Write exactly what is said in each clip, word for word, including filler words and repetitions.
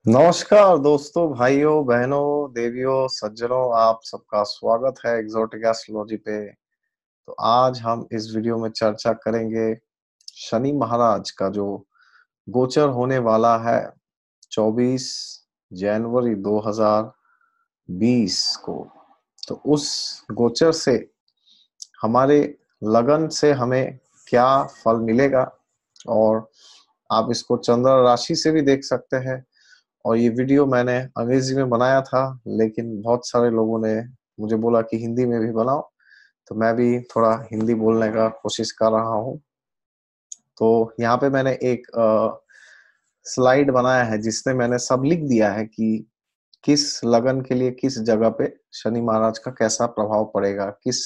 नमस्कार दोस्तों, भाइयों बहनों, देवियों, सज्जनों, आप सबका स्वागत है एक्सोटिक एस्ट्रोलॉजी पे। तो आज हम इस वीडियो में चर्चा करेंगे शनि महाराज का जो गोचर होने वाला है चौबीस जनवरी दो हज़ार बीस को। तो उस गोचर से हमारे लगन से हमें क्या फल मिलेगा, और आप इसको चंद्र राशि से भी देख सकते हैं। और ये वीडियो मैंने अंग्रेजी में बनाया था, लेकिन बहुत सारे लोगों ने मुझे बोला कि हिंदी में भी बनाओ, तो मैं भी थोड़ा हिंदी बोलने का कोशिश कर रहा हूँ। तो यहाँ पे मैंने एक स्लाइड बनाया है जिसमें मैंने सब लिख दिया है कि किस लगन के लिए किस जगह पे शनि महाराज का कैसा प्रभाव पड़ेगा, किस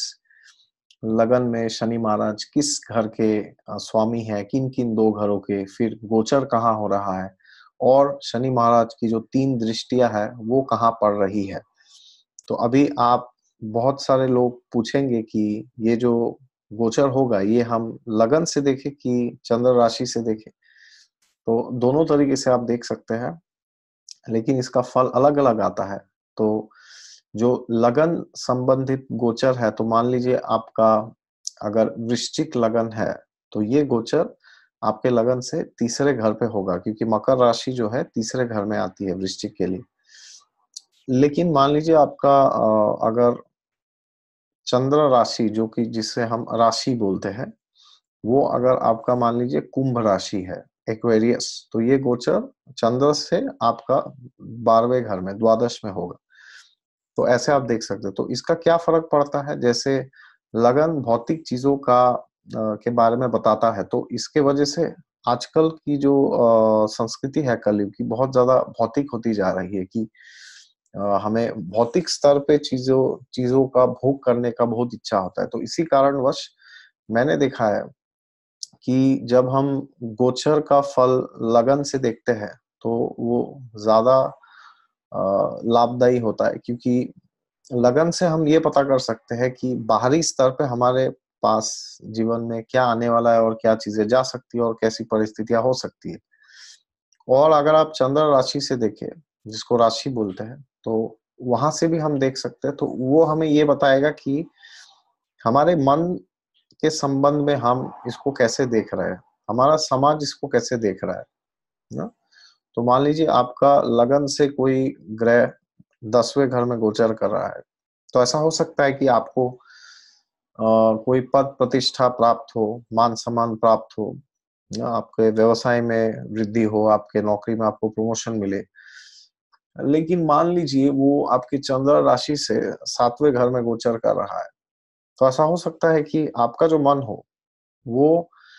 लगन में शनि महाराज किस घर के अ, स्वामी हैं, किन किन दो घरों के, फिर गोचर कहाँ हो रहा है, और शनि महाराज की जो तीन दृष्टियां है वो कहाँ पड़ रही है। तो अभी आप बहुत सारे लोग पूछेंगे कि ये जो गोचर होगा ये हम लगन से देखें कि चंद्र राशि से देखें। तो दोनों तरीके से आप देख सकते हैं, लेकिन इसका फल अलग अलग आता है। तो जो लगन संबंधित गोचर है, तो मान लीजिए आपका अगर वृश्चिक लगन है, तो ये गोचर आपके लगन से तीसरे घर पे होगा, क्योंकि मकर राशि जो है तीसरे घर में आती है वृश्चिक के लिए। लेकिन मान लीजिए आपका अ, अगर चंद्र राशि, जो कि जिसे हम राशि बोलते हैं, वो अगर आपका मान लीजिए कुंभ राशि है, एक्वेरियस, तो ये गोचर चंद्र से आपका बारहवें घर में, द्वादश में होगा। तो ऐसे आप देख सकते हो। तो इसका क्या फर्क पड़ता है, जैसे लगन भौतिक चीजों का अ, के बारे में बताता है, तो इसके वजह से आजकल की जो अ, संस्कृति है कलयुग की, बहुत ज्यादा भौतिक होती जा रही है कि अ, हमें भौतिक स्तर पे चीजों चीजों का भोग करने का बहुत इच्छा होता है। तो इसी कारणवश मैंने देखा है कि जब हम गोचर का फल लगन से देखते हैं, तो वो ज्यादा अ, लाभदायी होता है, क्योंकि लगन से हम ये पता कर सकते हैं कि बाहरी स्तर पे हमारे पास जीवन में क्या आने वाला है, और क्या चीजें जा सकती है, और कैसी परिस्थितियां हो सकती है। और अगर आप चंद्र राशि से देखें, जिसको राशि बोलते हैं, तो वहां से भी हम देख सकते हैं। तो वो हमें ये बताएगा कि हमारे मन के संबंध में हम इसको कैसे देख रहे हैं, हमारा समाज इसको कैसे देख रहा है ना। तो मान लीजिए आपका लगन से कोई ग्रह दसवें घर में गोचर कर रहा है, तो ऐसा हो सकता है कि आपको अ, कोई पद प्रतिष्ठा प्राप्त हो, मान सम्मान प्राप्त हो, ना आपके व्यवसाय में वृद्धि हो, आपके नौकरी में आपको प्रमोशन मिले। लेकिन मान लीजिए वो आपकी चंद्र राशि से सातवें घर में गोचर कर रहा है, तो ऐसा हो सकता है कि आपका जो मन हो वो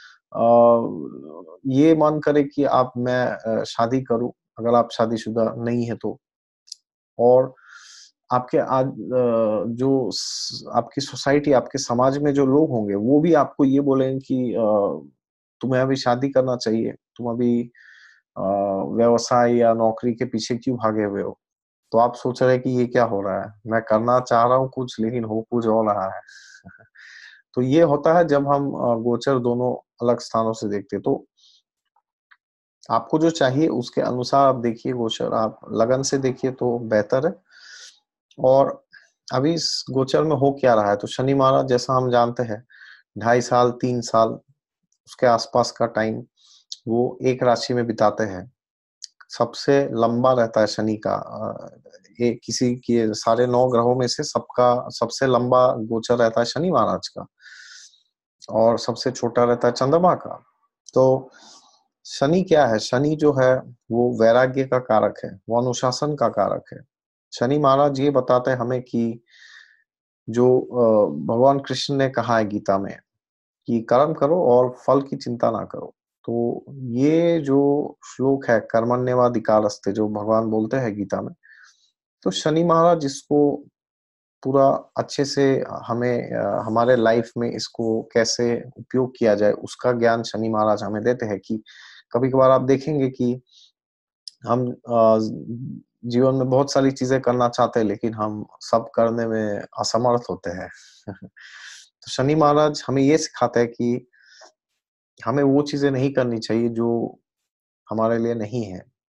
अ, ये मन करे कि आप मैं अ, शादी करूं, अगर आप शादीशुदा नहीं है तो। और आपके आज अ, जो स आपकी सोसाइटी, आपके समाज में जो लोग होंगे, वो भी आपको ये बोलेंगे कि अ, तुम्हें अभी शादी करना चाहिए, तुम अभी अ, व्यवसाय या नौकरी के पीछे क्यों भागे हुए हो? तो आप सोच रहे हैं कि ये क्या हो रहा है? मैं करना चाह रहा हूँ कुछ, लेकिन हो कुछ और रहा है। तो ये होता है जब हम अ, गोचर दोनों अलग स्थानों से देखते हैं। तो आपको जो चाहिए उसके अनुसार आप देखिए गोचर, आप लगन से देखिए तो बेहतर है। और अभी इस गोचर में हो क्या रहा है, तो शनि महाराज जैसा हम जानते हैं ढाई साल तीन साल उसके आसपास का टाइम वो एक राशि में बिताते हैं। सबसे लंबा रहता है शनि का, अ, ये किसी के सारे नौ ग्रहों में से सबका सबसे लंबा गोचर रहता है शनि महाराज का, और सबसे छोटा रहता है चंद्रमा का। तो शनि क्या है, शनि जो है वो वैराग्य का कारक है, वो अनुशासन का कारक है। शनि महाराज ये बताते हैं हमें कि जो अ, भगवान कृष्ण ने कहा है गीता में कि कर्म करो और फल की चिंता ना करो। तो ये जो श्लोक है कर्मण्येवाधिकारस्ते, जो भगवान बोलते हैं गीता में, तो शनि महाराज इसको पूरा अच्छे से हमें अ, हमारे लाइफ में इसको कैसे उपयोग किया जाए उसका ज्ञान शनि महाराज हमें देते हैं। कि कभी-कभार आप देखेंगे कि हम अ, जीवन में बहुत सारी चीजें करना चाहते हैं, लेकिन हम सब करने में असमर्थ होते हैं। तो शनि महाराज हमें ये सिखाते हैं कि हमें वो चीजें नहीं करनी चाहिए जो हमारे लिए नहीं है,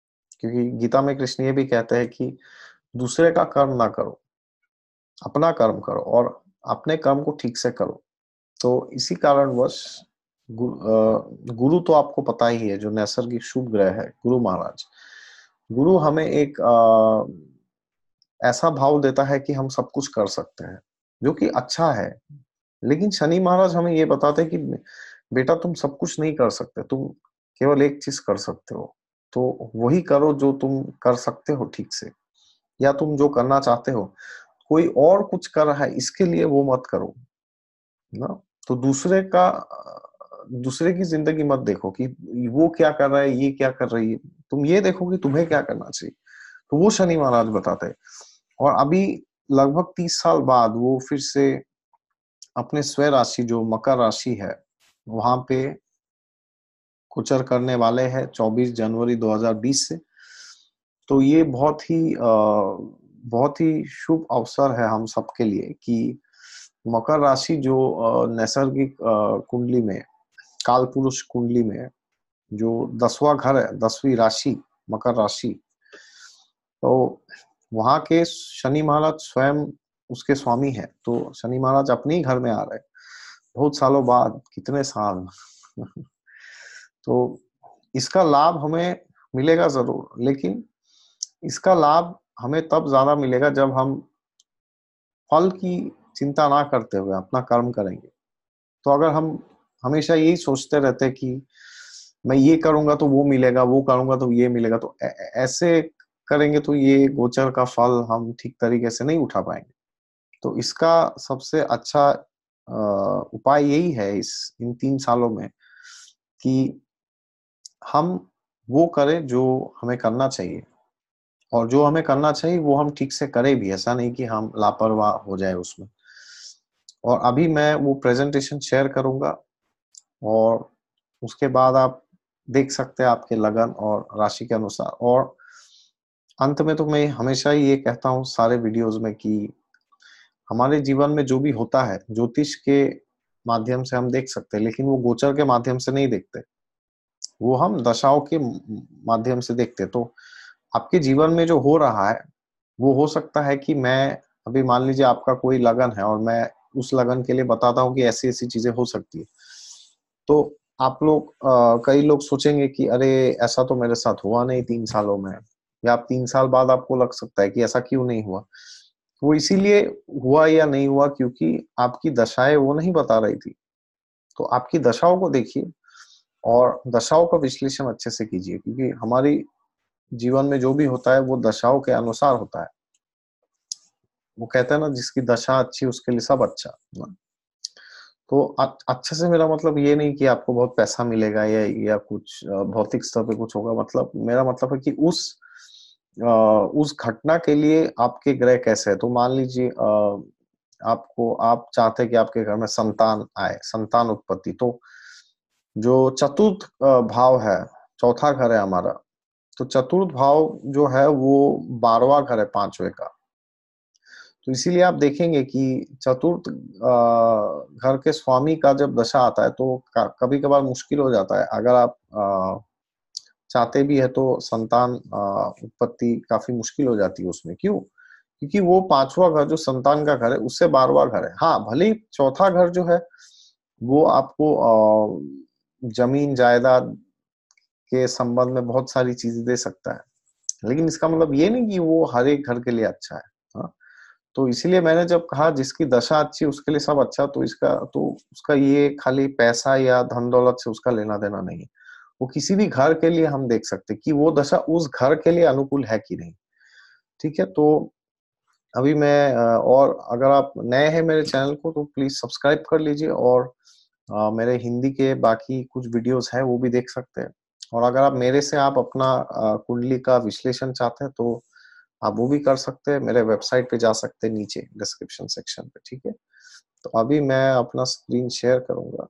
क्योंकि गीता में कृष्ण ये भी कहते हैं कि दूसरे का कर्म ना करो, अपना कर्म करो और अपने कर्म को ठीक से करो। तो इसी कारणवश गु, अ, गुरु तो आपको पता ही है, जो नैसर्गिक शुभ ग्रह है गुरु महाराज। गुरु हमें एक अ, ऐसा भाव देता है कि हम सब कुछ कर सकते हैं, जो कि अच्छा है। लेकिन शनि महाराज हमें ये बताते हैं कि बेटा तुम सब कुछ नहीं कर सकते, तुम केवल एक चीज कर सकते हो। तो वही करो जो तुम कर सकते हो ठीक से, या तुम जो करना चाहते हो। कोई और कुछ कर रहा है इसके लिए वो मत करो ना। तो दूसरे का दूसरे की जिंदगी मत देखो कि वो क्या कर रहा है, ये क्या कर रही है। तुम ये देखो कि तुम्हें क्या करना चाहिए। तो वो शनि महाराज बताते हैं। और अभी लगभग तीस साल बाद वो फिर से अपने स्वयं राशि जो मकर राशि है वहां पे गोचर करने वाले हैं चौबीस जनवरी दो हज़ार बीस से। तो ये बहुत ही बहुत ही शुभ अवसर है हम सबके लिए कि मकर राशि जो नैसर्गिक कुंडली में, काल पुरुष कुंडली में जो दसवां घर है, दसवीं राशि मकर राशि, तो वहां के शनि महाराज स्वयं उसके स्वामी है। तो शनि महाराज अपने ही घर में आ रहे हैं बहुत सालों बाद, कितने साल। तो इसका लाभ हमें मिलेगा जरूर, लेकिन इसका लाभ हमें तब ज्यादा मिलेगा जब हम फल की चिंता ना करते हुए अपना कर्म करेंगे। तो अगर हम हमेशा यही सोचते रहते कि मैं ये करूंगा तो वो मिलेगा, वो करूंगा तो ये मिलेगा, तो ऐसे करेंगे तो ये गोचर का फल हम ठीक तरीके से नहीं उठा पाएंगे। तो इसका सबसे अच्छा उपाय यही है इस इन तीन सालों में कि हम वो करें जो हमें करना चाहिए, और जो हमें करना चाहिए वो हम ठीक से करें भी। ऐसा नहीं कि हम लापरवाह हो जाए उसमें। और अभी मैं वो प्रेजेंटेशन शेयर करूंगा और उसके बाद आप देख सकते हैं आपके लगन और राशि के अनुसार। और अंत में तो मैं हमेशा ही ये कहता हूँ सारे वीडियोस में कि हमारे जीवन में जो भी होता है ज्योतिष के माध्यम से हम देख सकते हैं, लेकिन वो गोचर के माध्यम से नहीं देखते, वो हम दशाओं के माध्यम से देखते। तो आपके जीवन में जो हो रहा है वो हो सकता है कि मैं अभी मान लीजिए आपका कोई लगन है और मैं उस लगन के लिए बताता हूँ कि ऐसी ऐसी चीजें हो सकती है। तो आप लोग अ, कई लोग सोचेंगे कि अरे ऐसा तो मेरे साथ हुआ नहीं तीन सालों में, या आप तीन साल बाद आपको लग सकता है कि ऐसा क्यों नहीं हुआ। वो इसीलिए हुआ या नहीं हुआ क्योंकि आपकी दशाएं वो नहीं बता रही थी। तो आपकी दशाओं को देखिए और दशाओं का विश्लेषण अच्छे से कीजिए, क्योंकि हमारी जीवन में जो भी होता है वो दशाओं के अनुसार होता है। वो कहते हैं ना, जिसकी दशा अच्छी उसके लिए सब अच्छा ना। तो अच्छे से मेरा मतलब ये नहीं कि आपको बहुत पैसा मिलेगा या या कुछ भौतिक स्तर पे कुछ होगा। मतलब मेरा मतलब है कि उस उस घटना के लिए आपके ग्रह कैसे है। तो मान लीजिए आपको आप चाहते हैं कि आपके घर में संतान आए, संतान उत्पत्ति। तो जो चतुर्थ भाव है, चौथा घर है हमारा, तो चतुर्थ भाव जो है वो बारहवां घर है पांचवे का। तो इसीलिए आप देखेंगे कि चतुर्थ घर के स्वामी का जब दशा आता है तो कभी कभार मुश्किल हो जाता है। अगर आप चाहते भी है तो संतान उत्पत्ति काफी मुश्किल हो जाती है उसमें। क्यों? क्योंकि वो पांचवा घर जो संतान का घर है उससे बारहवां घर है। हाँ, भले ही चौथा घर जो है वो आपको जमीन जायदाद के संबंध में बहुत सारी चीजें दे सकता है, लेकिन इसका मतलब ये नहीं कि वो हर एक घर के लिए अच्छा है। हाँ, तो इसीलिए मैंने जब कहा जिसकी दशा अच्छी उसके लिए सब अच्छा, तो इसका तो उसका ये खाली पैसा या धन दौलत से उसका लेना देना नहीं है। वो किसी भी घर के लिए हम देख सकते कि वो दशा उस घर के लिए अनुकूल है कि नहीं। ठीक है, तो अभी मैं और अगर आप नए हैं मेरे चैनल को तो प्लीज सब्सक्राइब कर लीजिए, और मेरे हिंदी के बाकी कुछ वीडियोस हैं वो भी देख सकते हैं। और अगर आप मेरे से आप अपना कुंडली का विश्लेषण चाहते हैं तो आप वो भी कर सकते हैं। मेरे वेबसाइट पे जा सकते हैं नीचे डिस्क्रिप्शन सेक्शन पे। ठीक है, तो अभी मैं अपना स्क्रीन शेयर करूंगा।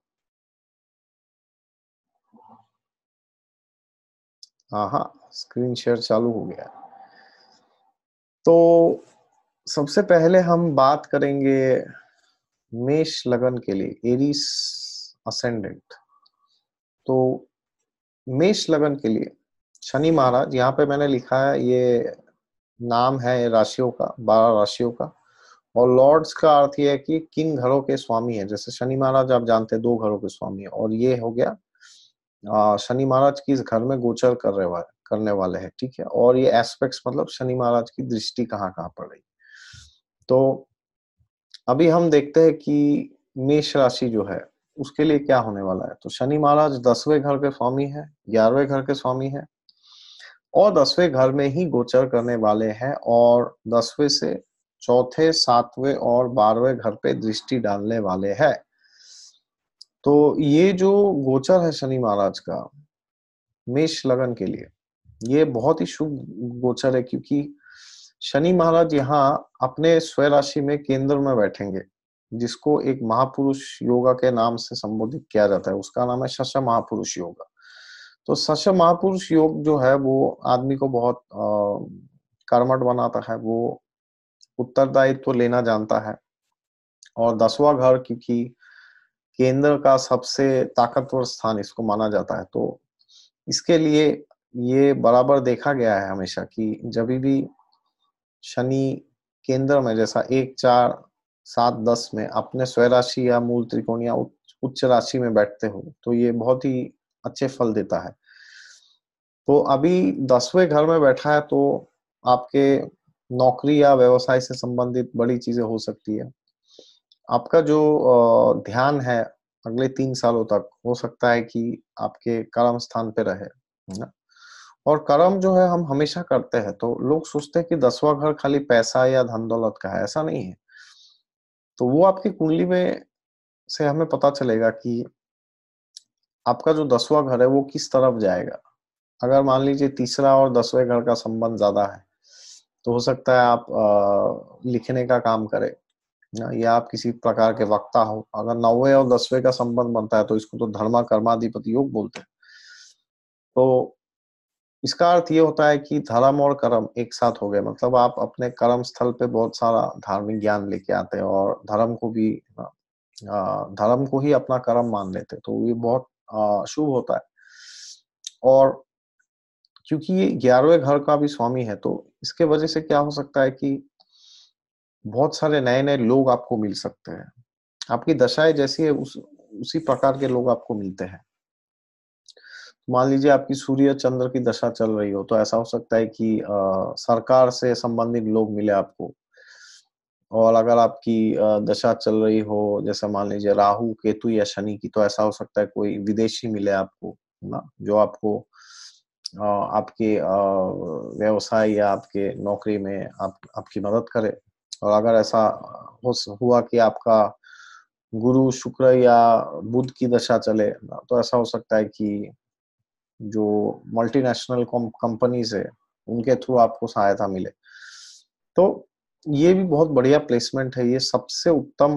हाँ हाँ, स्क्रीन शेयर चालू हो गया। तो सबसे पहले हम बात करेंगे मेष लगन के लिए, एरीज असेंडेंट। तो मेष लगन के लिए शनि महाराज, यहाँ पे मैंने लिखा है, ये नाम है राशियों का, बारह राशियों का। और लॉर्ड्स का अर्थ ये है कि किन घरों के स्वामी है। जैसे शनि महाराज आप जानते हैं दो घरों के स्वामी है, और ये हो गया आ, शनि महाराज किस घर में गोचर कर रहे वाले करने वाले हैं, ठीक है। और ये एस्पेक्ट्स मतलब शनि महाराज की दृष्टि कहाँ कहाँ पड़ रही। तो अभी हम देखते हैं कि मेष राशि जो है उसके लिए क्या होने वाला है। तो शनि महाराज दसवें घर के स्वामी है, ग्यारहवें घर के स्वामी है, और दसवें घर में ही गोचर करने वाले हैं, और दसवें से चौथे, सातवें और बारहवें घर पे दृष्टि डालने वाले हैं। तो ये जो गोचर है शनि महाराज का मेष लगन के लिए, ये बहुत ही शुभ गोचर है, क्योंकि शनि महाराज यहाँ अपने स्वय राशि में केंद्र में बैठेंगे, जिसको एक महापुरुष योगा के नाम से संबोधित किया जाता है। उसका नाम है शश महापुरुष योगा। तो शश महापुरुष योग जो है वो आदमी को बहुत कर्मठ बनाता है, वो उत्तरदायित्व तो लेना जानता है। और दसवां घर क्योंकि केंद्र का सबसे ताकतवर स्थान इसको माना जाता है, तो इसके लिए ये बराबर देखा गया है हमेशा कि जब भी शनि केंद्र में, जैसा एक, चार, सात, दस में अपने स्वय राशि या मूल त्रिकोण या उच्च राशि में बैठते हो, तो ये बहुत ही अच्छे फल देता है। तो अभी दसवें घर में बैठा है, तो आपके नौकरी या व्यवसाय से संबंधित बड़ी चीजें हो सकती है। आपका जो ध्यान है अगले तीन सालों तक हो सकता है कि आपके कर्म स्थान पे रहे, है ना। और कर्म जो है हम हमेशा करते हैं, तो लोग सोचते हैं कि दसवां घर खाली पैसा या धन दौलत का है, ऐसा नहीं है। तो वो आपकी कुंडली में से हमें पता चलेगा कि आपका जो दसवां घर है वो किस तरफ जाएगा। अगर मान लीजिए तीसरा और दसवें घर का संबंध ज्यादा है, तो हो सकता है आप आ, लिखने का काम करें, ना, या आप किसी प्रकार के वक्ता हो। अगर नौवे और दसवें का संबंध बनता है तो इसको तो धर्मा कर्माधिपति योग बोलते हैं। तो इसका अर्थ ये होता है कि धर्म और कर्म एक साथ हो गए, मतलब आप अपने कर्म स्थल पे बहुत सारा धार्मिक ज्ञान लेके आते हैं, और धर्म को भी अ, धर्म को ही अपना कर्म मान लेते हैं, तो ये बहुत अ, शुभ होता है। और क्योंकि ये ग्यारहवें घर का भी स्वामी है, तो इसके वजह से क्या हो सकता है कि बहुत सारे नए नए लोग आपको मिल सकते हैं। आपकी दशाएं जैसी है उस उसी प्रकार के लोग आपको मिलते हैं। मान लीजिए आपकी सूर्य चंद्र की दशा चल रही हो, तो ऐसा हो सकता है कि अ, सरकार से संबंधित लोग मिले आपको। और अगर आपकी अ, दशा चल रही हो, जैसे मान लीजिए राहु, केतु या शनि की, तो ऐसा हो सकता है कोई विदेशी मिले आपको, है ना, जो आपको अ, आपके अ, व्यवसाय या आपके नौकरी में आप आपकी मदद करे। और अगर ऐसा हो हुआ कि आपका गुरु, शुक्र या बुध की दशा चले, तो ऐसा हो सकता है कि जो मल्टीनेशनल कंपनीज है उनके थ्रू आपको सहायता मिले। तो ये भी बहुत बढ़िया प्लेसमेंट है, ये सबसे उत्तम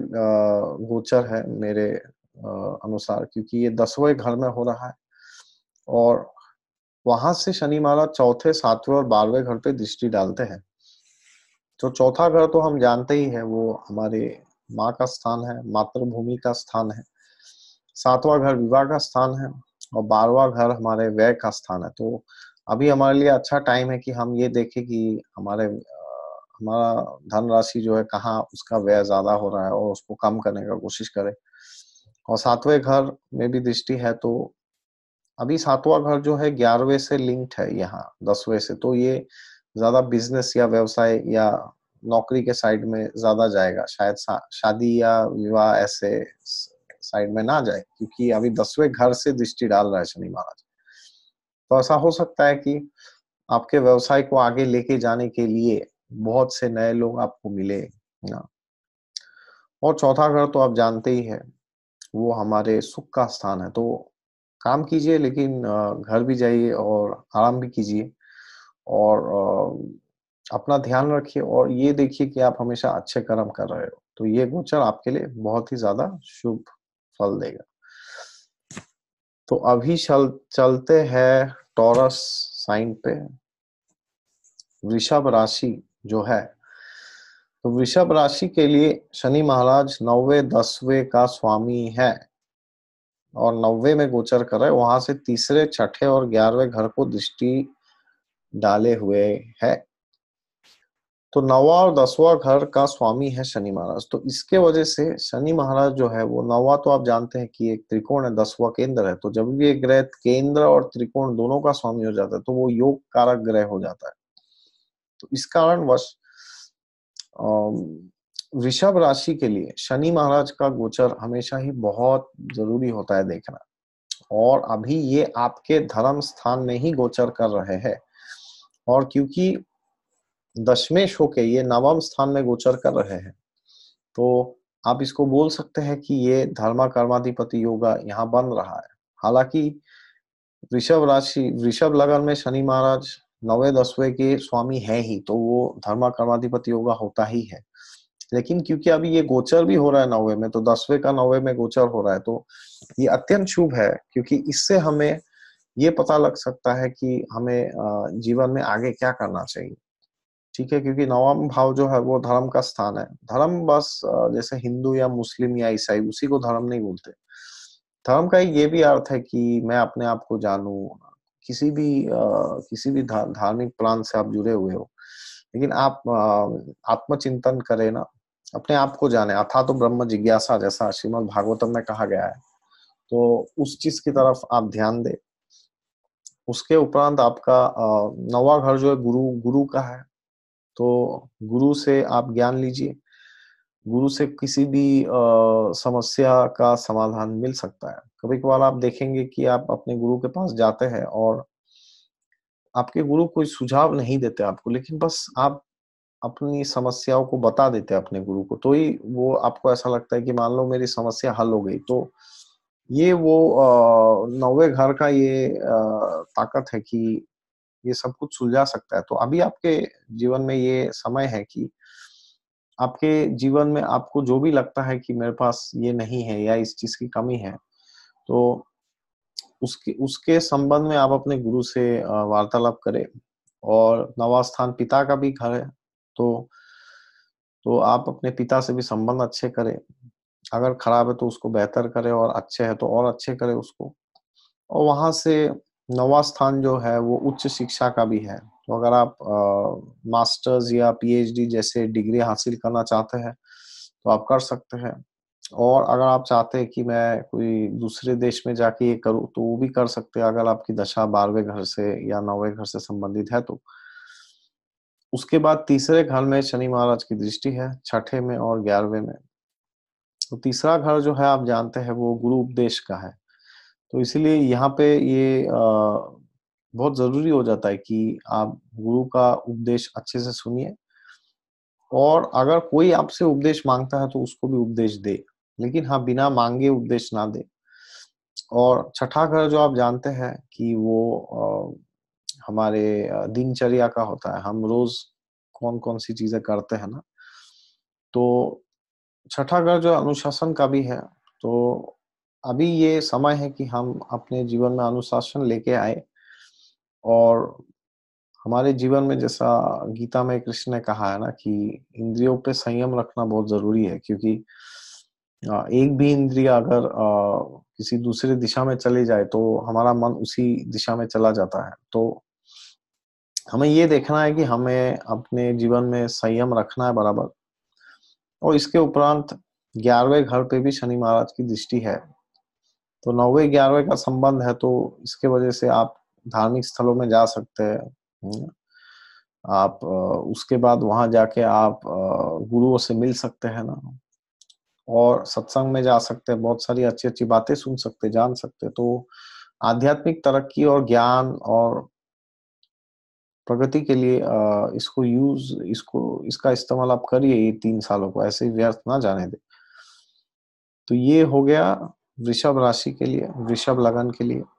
गोचर है मेरे अनुसार, क्योंकि ये दसवें घर में हो रहा है, और वहां से शनि महाराज चौथे, सातवें और बारहवें घर पे दृष्टि डालते हैं। तो चौथा घर तो हम जानते ही है, वो हमारे माँ का स्थान है, मातृभूमि का स्थान है। सातवां घर विवाह का स्थान है, और बारहवां घर हमारे व्यय का स्थान है। तो अभी हमारे लिए अच्छा टाइम है कि हम ये देखें कि हमारे हमारा धन राशि जो है कहाँ उसका व्यय ज्यादा हो रहा है, और उसको कम करने का कोशिश करें। और सातवें घर में भी दृष्टि है, तो अभी सातवां घर जो है ग्यारहवें से लिंक्ड है यहाँ दसवें से, तो ये ज्यादा बिजनेस या व्यवसाय या नौकरी के साइड में ज्यादा जाएगा, शायद शादी या विवाह ऐसे साइड में ना जाए, क्योंकि अभी दसवें घर से दृष्टि डाल रहा है शनि महाराज। तो ऐसा हो सकता है कि आपके व्यवसाय को आगे लेके जाने के लिए बहुत से नए लोग आपको मिले ना। और चौथा घर तो आप जानते ही है, वो हमारे सुख का स्थान है। तो काम कीजिए, लेकिन घर भी जाइए और आराम भी कीजिए, और अपना ध्यान रखिए, और ये देखिए कि आप हमेशा अच्छे कर्म कर रहे हो, तो ये गोचर आपके लिए बहुत ही ज्यादा शुभ फल देगा। तो अभी चल चलते हैं टॉरस साइन पे। वृषभ राशि जो है, तो वृषभ राशि के लिए शनि महाराज नौवे दसवें का स्वामी है, और नौवे में गोचर कर रहा है, वहां से तीसरे, छठे और ग्यारहवें घर को दृष्टि डाले हुए है। तो नौवा और दसवां घर का स्वामी है शनि महाराज। तो इसके वजह से शनि महाराज जो है वो, नौवा तो आप जानते हैं कि एक त्रिकोण है, दसवां केंद्र है। तो जब भी एक ग्रह केंद्र और त्रिकोण दोनों का स्वामी हो जाता है तो वो योग कारक ग्रह हो जाता है। तो इस कारणवश वृषभ राशि के लिए शनि महाराज का गोचर हमेशा ही बहुत जरूरी होता है देखना। और अभी ये आपके धर्म स्थान में ही गोचर कर रहे हैं, और क्योंकि दशमेश होके ये नवम स्थान में गोचर कर रहे हैं, तो आप इसको बोल सकते हैं कि ये धर्मा कर्माधिपति योगा यहाँ बन रहा है। हालांकि वृषभ राशि, वृषभ लगन में शनि महाराज नवे दसवें के स्वामी है ही, तो वो धर्मा कर्माधिपति योगा होता ही है। लेकिन क्योंकि अभी ये गोचर भी हो रहा है नौवे में, तो दसवें का नौवे में गोचर हो रहा है, तो ये अत्यंत शुभ है, क्योंकि इससे हमें ये पता लग सकता है कि हमें जीवन में आगे क्या करना चाहिए। ठीक है, क्योंकि नवम भाव जो है वो धर्म का स्थान है। धर्म बस जैसे हिंदू या मुस्लिम या ईसाई, उसी को धर्म नहीं बोलते। धर्म का ये भी अर्थ है कि मैं अपने आप को जानूं, किसी भी किसी भी धार्मिक प्रांत से आप जुड़े हुए हो, लेकिन आप आत्मचिंतन करें ना, अपने आप को जाने। अथा तो ब्रह्म जिज्ञासा, जैसा श्रीमद् भागवतम में कहा गया है, तो उस चीज की तरफ आप ध्यान दें। उसके उपरांत आपका नौवा घर जो है गुरु गुरु का है, तो गुरु से आप ज्ञान लीजिए। गुरु से किसी भी आ, समस्या का समाधान मिल सकता है। कभी कभार आप देखेंगे कि आप अपने गुरु के पास जाते हैं और आपके गुरु कोई सुझाव नहीं देते आपको, लेकिन बस आप अपनी समस्याओं को बता देते हैं अपने गुरु को, तो ही वो आपको ऐसा लगता है कि मान लो मेरी समस्या हल हो गई। तो ये वो नौवे घर का ये आ, ताकत है कि ये सब कुछ सुलझा सकता है। तो अभी आपके जीवन में ये समय है कि आपके जीवन में आपको जो भी लगता है कि मेरे पास ये नहीं है या इस चीज की कमी है, तो उसके उसके संबंध में आप अपने गुरु से वार्तालाप करें। और नवा स्थान पिता का भी घर है, तो तो आप अपने पिता से भी संबंध अच्छे करें। अगर खराब है तो उसको बेहतर करें, और अच्छे है तो और अच्छे करें उसको। और वहां से नवा स्थान जो है वो उच्च शिक्षा का भी है। तो अगर आप आ, मास्टर्स या पीएचडी जैसे डिग्री हासिल करना चाहते हैं तो आप कर सकते हैं। और अगर आप चाहते हैं कि मैं कोई दूसरे देश में जाके ये करूँ, तो वो भी कर सकते हैं, अगर आपकी दशा बारहवें घर से या नौवें घर से संबंधित है तो। उसके बाद तीसरे घर में शनि महाराज की दृष्टि है, छठे में और ग्यारहवें में। तो तीसरा घर जो है आप जानते हैं वो गुरु उपदेश का है। तो इसीलिए यहाँ पे ये आ, बहुत जरूरी हो जाता है कि आप गुरु का उपदेश अच्छे से सुनिए, और अगर कोई आपसे उपदेश मांगता है तो उसको भी उपदेश दे, लेकिन हाँ बिना मांगे उपदेश ना दे। और छठा घर जो आप जानते हैं कि वो आ, हमारे दिनचर्या का होता है, हम रोज कौन कौन सी चीजें करते हैं ना। तो छठा घर जो अनुशासन का भी है। तो अभी ये समय है कि हम अपने जीवन में अनुशासन लेके आए, और हमारे जीवन में जैसा गीता में कृष्ण ने कहा है ना कि इंद्रियों पे संयम रखना बहुत जरूरी है, क्योंकि एक भी इंद्रिय अगर किसी दूसरे दिशा में चली जाए तो हमारा मन उसी दिशा में चला जाता है। तो हमें ये देखना है कि हमें अपने जीवन में संयम रखना है बराबर। और इसके उपरांत ग्यारहवें घर पे भी शनि महाराज की दृष्टि है, तो नौवे ग्यारहवें का संबंध है, तो इसके वजह से आप धार्मिक स्थलों में जा सकते हैं। आप उसके बाद वहां जाके आप गुरुओं से मिल सकते हैं ना, और सत्संग में जा सकते हैं, बहुत सारी अच्छी अच्छी बातें सुन सकते, जान सकते। तो आध्यात्मिक तरक्की और ज्ञान और प्रगति के लिए इसको यूज इसको इसका इस्तेमाल आप करिए। ये तीन सालों को ऐसे ही व्यर्थ ना जाने दे। तो ये हो गया वृषभ राशि के लिए, वृषभ लगन के लिए।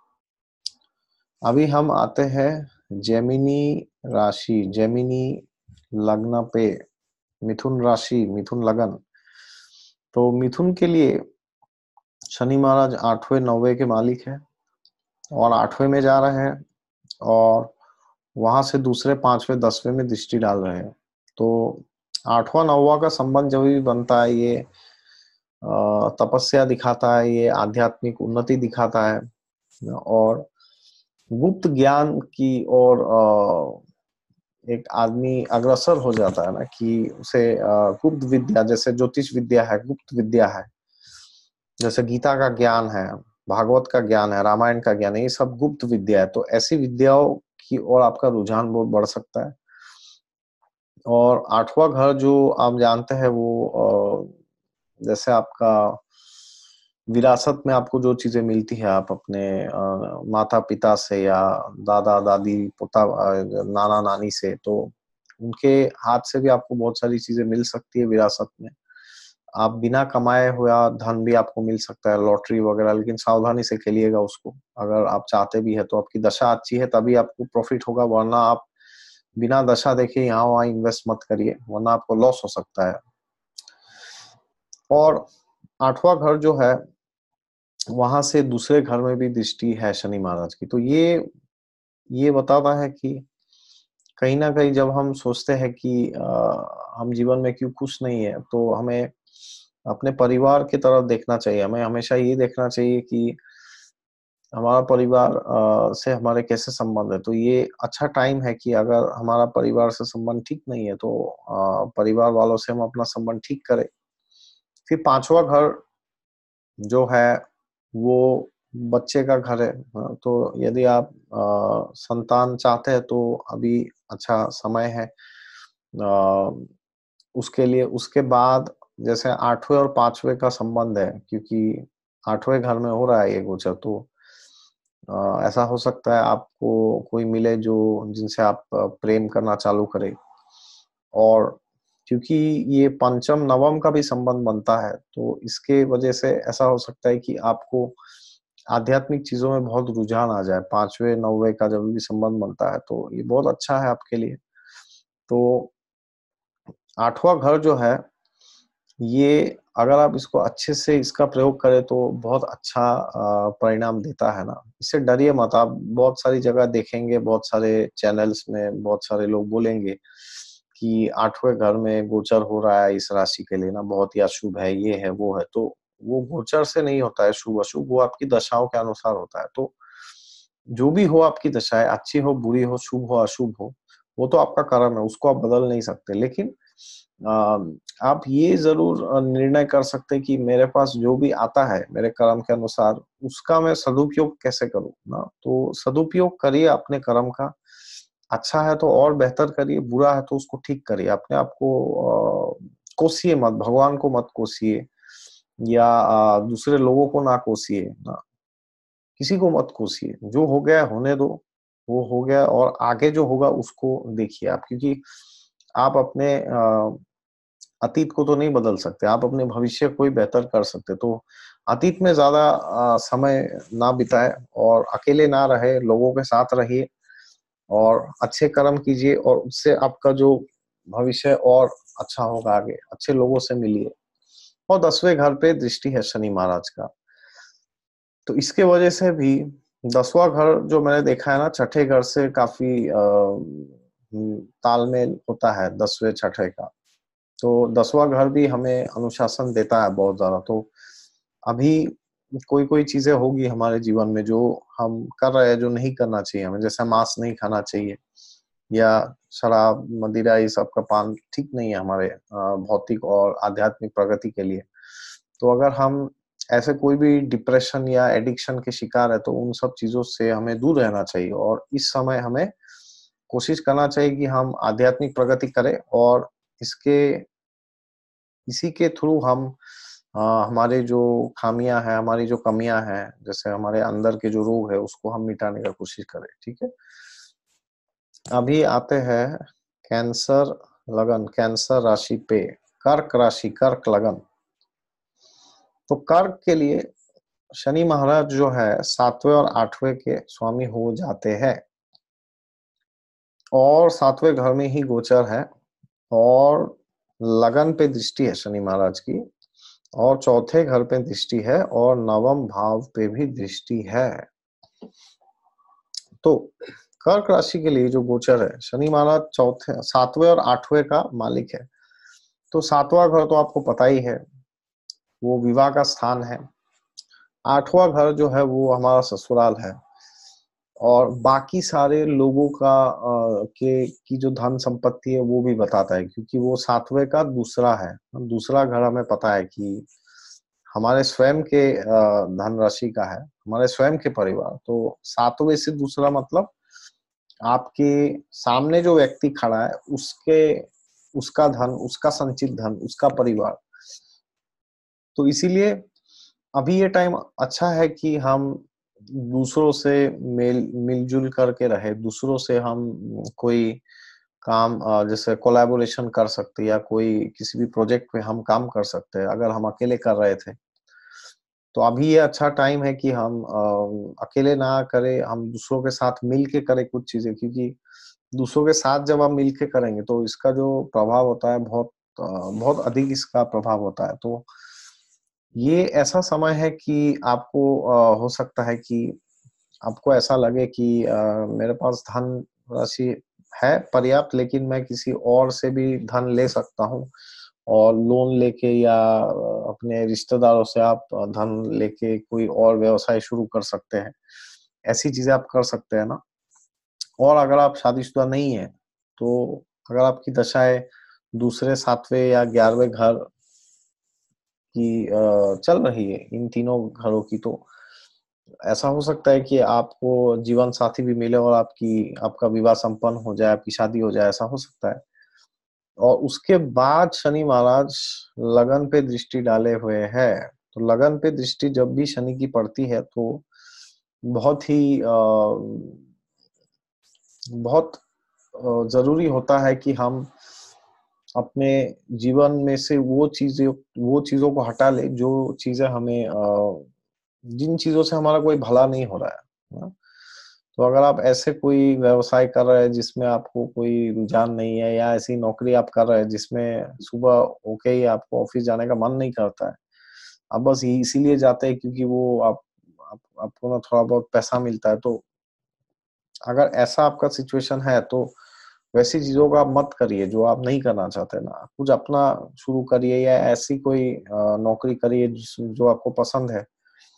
अभी हम आते हैं जेमिनी राशि, जेमिनी लग्न पे, मिथुन राशि, मिथुन लगन। तो मिथुन के लिए शनि महाराज आठवें नौवे के मालिक है, और आठवें में जा रहे हैं, और वहां से दूसरे पांचवें दसवें में दृष्टि डाल रहे हैं। तो आठवां नौवा का संबंध जब भी बनता है, ये अ, तपस्या दिखाता है, ये आध्यात्मिक उन्नति दिखाता है और गुप्त ज्ञान की ओर अ, एक आदमी अग्रसर हो जाता है ना कि उसे अ, गुप्त विद्या, जैसे ज्योतिष विद्या है, गुप्त विद्या है, जैसे गीता का ज्ञान है, भागवत का ज्ञान है, रामायण का ज्ञान है, ये सब गुप्त विद्या है। तो ऐसी विद्याओं की ओर आपका रुझान बहुत बढ़ सकता है। और आठवां घर जो आप जानते हैं वो अ, जैसे आपका विरासत में आपको जो चीजें मिलती है, आप अपने माता पिता से या दादा दादी पोता नाना नानी से, तो उनके हाथ से भी आपको बहुत सारी चीजें मिल सकती है विरासत में। आप बिना कमाए हुआ धन भी आपको मिल सकता है, लॉटरी वगैरह, लेकिन सावधानी से खेलिएगा उसको। अगर आप चाहते भी है तो आपकी दशा अच्छी है तभी आपको प्रॉफिट होगा, वरना आप बिना दशा देखे यहाँ वहाँ इन्वेस्ट मत करिए, वरना आपको लॉस हो सकता है। और आठवां घर जो है, वहां से दूसरे घर में भी दृष्टि है शनि महाराज की। तो ये ये बताता है कि कहीं ना कहीं जब हम सोचते हैं कि आ, हम जीवन में क्यों खुश नहीं है, तो हमें अपने परिवार की तरफ देखना चाहिए। हमें हमेशा ये देखना चाहिए कि हमारा परिवार आ, से हमारे कैसे संबंध है। तो ये अच्छा टाइम है कि अगर हमारा परिवार से संबंध ठीक नहीं है तो आ, परिवार वालों से हम अपना संबंध ठीक करें। फिर पांचवा घर जो है वो बच्चे का घर है। हाँ, तो यदि आप आ, संतान चाहते हैं तो अभी अच्छा समय है आ, उसके लिए। उसके बाद जैसे आठवें और पांचवें का संबंध है, क्योंकि आठवें घर में हो रहा है ये गोचर, तो आ, ऐसा हो सकता है आपको कोई मिले जो जिनसे आप आ, प्रेम करना चालू करें। और क्योंकि ये पंचम नवम का भी संबंध बनता है, तो इसके वजह से ऐसा हो सकता है कि आपको आध्यात्मिक चीजों में बहुत रुझान आ जाए। पांचवें नौवे का जब भी संबंध बनता है तो ये बहुत अच्छा है आपके लिए। तो आठवां घर जो है, ये अगर आप इसको अच्छे से इसका प्रयोग करें तो बहुत अच्छा अ, परिणाम देता है ना। इससे डरिए मत। आप बहुत सारी जगह देखेंगे, बहुत सारे चैनल्स में बहुत सारे लोग बोलेंगे कि आठवें घर में गोचर हो रहा है इस राशि के लिए ना, बहुत ही अशुभ है, ये है वो है। तो वो गोचर से नहीं होता है शुभ अशुभ, वो आपकी दशाओं के अनुसार होता है। तो जो भी हो आपकी दशाएं, अच्छी हो बुरी हो, शुभ हो अशुभ हो, वो तो आपका कर्म है, उसको आप बदल नहीं सकते। लेकिन अ, आप ये जरूर अ, निर्णय कर सकते हैं कि मेरे पास जो भी आता है मेरे कर्म के अनुसार, उसका मैं सदुपयोग कैसे करूं ना। तो सदुपयोग करिए अपने कर्म का। अच्छा है तो और बेहतर करिए, बुरा है तो उसको ठीक करिए। अपने आप को अ, कोसिए मत, भगवान को मत कोसिए, या अ, दूसरे लोगों को ना कोसिए ना, किसी को मत कोसिए। जो हो गया होने दो, वो हो गया, और आगे जो होगा उसको देखिए आप। क्योंकि आप अपने अ, अतीत को तो नहीं बदल सकते, आप अपने भविष्य को ही बेहतर कर सकते। तो अतीत में ज्यादा अ, समय ना बिताए और अकेले ना रहे, लोगों के साथ रहिए और अच्छे कर्म कीजिए, और उससे आपका जो भविष्य और अच्छा होगा। आगे अच्छे लोगों से मिलिए। और दसवें घर पे दृष्टि है शनि महाराज का, तो इसके वजह से भी दसवां घर जो मैंने देखा है ना, छठे घर से काफी अ, हम्म, तालमेल होता है दसवें छठे का। तो दसवां घर भी हमें अनुशासन देता है बहुत ज्यादा। तो अभी कोई कोई चीजें होगी हमारे जीवन में जो हम कर रहे हैं, जो नहीं करना चाहिए हमें। जैसे मांस नहीं खाना चाहिए, या शराब मदिरा, ये सब का पान ठीक नहीं है हमारे अ, भौतिक और आध्यात्मिक प्रगति के लिए। तो अगर हम ऐसे कोई भी डिप्रेशन या एडिक्शन के शिकार है तो उन सब चीजों से हमें दूर रहना चाहिए। और इस समय हमें कोशिश करना चाहिए कि हम आध्यात्मिक प्रगति करें, और इसके इसी के थ्रू हम अ, हमारे जो खामियां हैं, हमारी जो कमियां हैं, जैसे हमारे अंदर के जो रोग है, उसको हम मिटाने का कोशिश करें। ठीक है। अभी आते हैं कैंसर लगन, कैंसर राशि पे, कर्क राशि, कर्क लगन। तो कर्क के लिए शनि महाराज जो है सातवें और आठवें के स्वामी हो जाते हैं, और सातवें घर में ही गोचर है, और लगन पे दृष्टि है शनि महाराज की, और चौथे घर पे दृष्टि है, और नवम भाव पे भी दृष्टि है। तो कर्क राशि के लिए जो गोचर है, शनि महाराज चौथे सातवें और आठवें का मालिक है। तो सातवां घर तो आपको पता ही है, वो विवाह का स्थान है। आठवां घर जो है वो हमारा ससुराल है। और बाकी सारे लोगों का अ, के की जो धन संपत्ति है वो भी बताता है, क्योंकि वो सातवें का दूसरा है। दूसरा घर हमें पता है कि हमारे स्वयं के अ, धनराशि का है, हमारे स्वयं के परिवार। तो सातवें से दूसरा मतलब आपके सामने जो व्यक्ति खड़ा है उसके उसका धन, उसका संचित धन, उसका परिवार। तो इसीलिए अभी ये टाइम अच्छा है कि हम दूसरों से मेल मिलजुल करके रहे, दूसरों से हम कोई काम अ, जैसे कोलैबोरेशन कर सकते हैं या कोई किसी भी प्रोजेक्ट पे हम काम कर सकते हैं, अगर हम अकेले कर रहे थे। तो अभी ये अच्छा टाइम है कि हम अ, अकेले ना करें, हम दूसरों के साथ मिल के करें कुछ चीज़ें, क्योंकि दूसरों के साथ जब हम मिल के करेंगे तो इसका जो प्रभाव होता है बहुत अ, बहुत अधिक इसका प्रभाव होता है। तो ये ऐसा समय है कि आपको अ, हो सकता है कि आपको ऐसा लगे कि अ, मेरे पास धन राशि है पर्याप्त, लेकिन मैं किसी और से भी धन ले सकता हूँ और लोन लेके या अ, अपने रिश्तेदारों से आप धन लेके कोई और व्यवसाय शुरू कर सकते हैं। ऐसी चीज़ें आप कर सकते हैं ना। और अगर आप शादीशुदा नहीं हैं, तो अगर आपकी दशाएँ दूसरे, सातवें या ग्यारहवें घर की अ, चल रही है, इन तीनों घरों की, तो ऐसा हो सकता है कि आपको जीवन साथी भी मिले और आपकी आपका विवाह संपन्न हो जाए, आपकी शादी हो जाए, ऐसा हो सकता है। और उसके बाद शनि महाराज लगन पे दृष्टि डाले हुए हैं। तो लगन पे दृष्टि जब भी शनि की पड़ती है तो बहुत ही अ, बहुत अ, ज़रूरी होता है कि हम अपने जीवन में से वो चीज़ें वो चीज़ों को हटा लें जो चीज़ें हमें अ, जिन चीज़ों से हमारा कोई भला नहीं हो रहा है। है ना? तो अगर आप ऐसे कोई व्यवसाय कर रहे हैं जिसमें आपको कोई रुझान नहीं है, या ऐसी नौकरी आप कर रहे हैं जिसमें सुबह होके ही आपको ऑफिस जाने का मन नहीं करता है, आप बस ये इसीलिए जाते हैं क्योंकि वो आप, आप आपको ना थोड़ा बहुत पैसा मिलता है। तो अगर ऐसा आपका सिचुएशन है तो वैसी चीजों का आप मत करिए जो आप नहीं करना चाहते ना। कुछ अपना शुरू करिए या ऐसी कोई अ, नौकरी करिए जिस जो आपको पसंद है,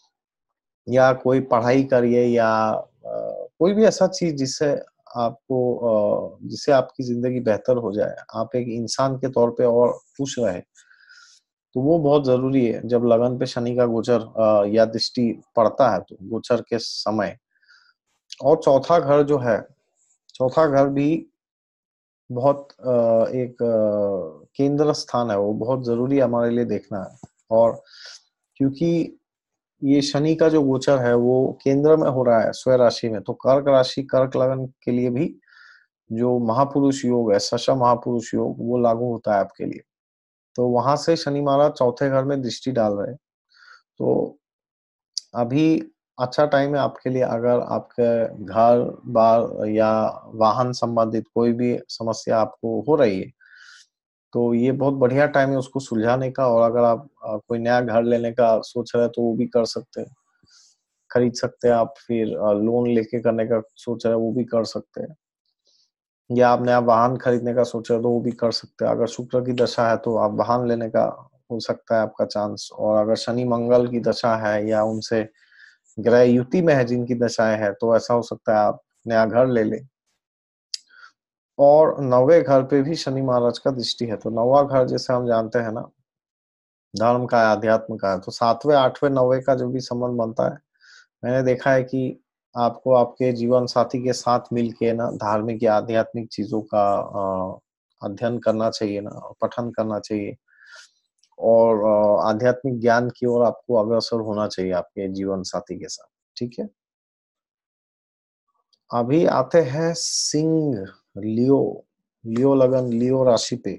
या कोई पढ़ाई करिए, या अ, कोई भी ऐसा चीज़ जिससे आपको अ, जिससे आपकी ज़िंदगी बेहतर हो जाए, आप एक इंसान के तौर पे और खुश रहें। तो वो बहुत ज़रूरी है जब लगन पे शनि का गोचर अ, या दृष्टि पड़ता है तो गोचर के समय। और चौथा घर जो है, चौथा घर भी बहुत अ, एक अ, केंद्र स्थान है, वो बहुत ज़रूरी है हमारे लिए देखना है। और क्योंकि ये शनि का जो गोचर है वो केंद्र में हो रहा है, स्वयं राशि में, तो कर्क राशि, कर्क लगन के लिए भी जो महापुरुष योग है, शश महापुरुष योग, वो लागू होता है आपके लिए। तो वहां से शनि महाराज चौथे घर में दृष्टि डाल रहे हैं। तो अभी अच्छा टाइम है आपके लिए। अगर आपके घर बार या वाहन संबंधित कोई भी समस्या आपको हो रही है, तो ये बहुत बढ़िया टाइम है उसको सुलझाने का। और अगर आप अ, कोई नया घर लेने का सोच रहे हैं तो वो भी कर सकते हैं, खरीद सकते हैं आप। फिर अ, लोन लेके करने का सोच रहे हैं वो भी कर सकते हैं, या आप नया वाहन खरीदने का सोच रहे हो तो वो भी कर सकते हैं। अगर शुक्र की दशा है तो आप वाहन लेने का हो सकता है आपका चांस। और अगर शनि मंगल की दशा है या उनसे ग्रह युति में है जिनकी दशाएं हैं, तो ऐसा हो सकता है आप नया घर ले लें। और नौवे घर पे भी शनि महाराज का दृष्टि है। तो नौवा घर जैसे हम जानते हैं ना, धर्म का है, अध्यात्म का है। तो सातवें, आठवें, नौवे का जो भी संबंध बनता है, मैंने देखा है कि आपको आपके जीवन साथी के साथ मिलके ना धार्मिक या आध्यात्मिक चीज़ों का अ, अध्ययन करना चाहिए ना, पठन करना चाहिए। और अ, आध्यात्मिक ज्ञान की ओर आपको अग्रसर होना चाहिए आपके जीवन साथी के साथ। ठीक है? अभी आते हैं सिंह, लियो, लियो लगन, लियो राशि पे।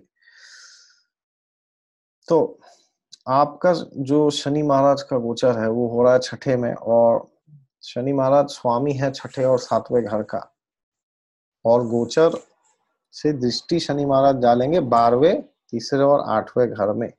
तो आपका जो शनि महाराज का गोचर है वो हो रहा है छठे में। और शनि महाराज स्वामी है छठे और सातवें घर का। और गोचर से दृष्टि शनि महाराज डालेंगे बारहवें, तीसरे और आठवें घर में।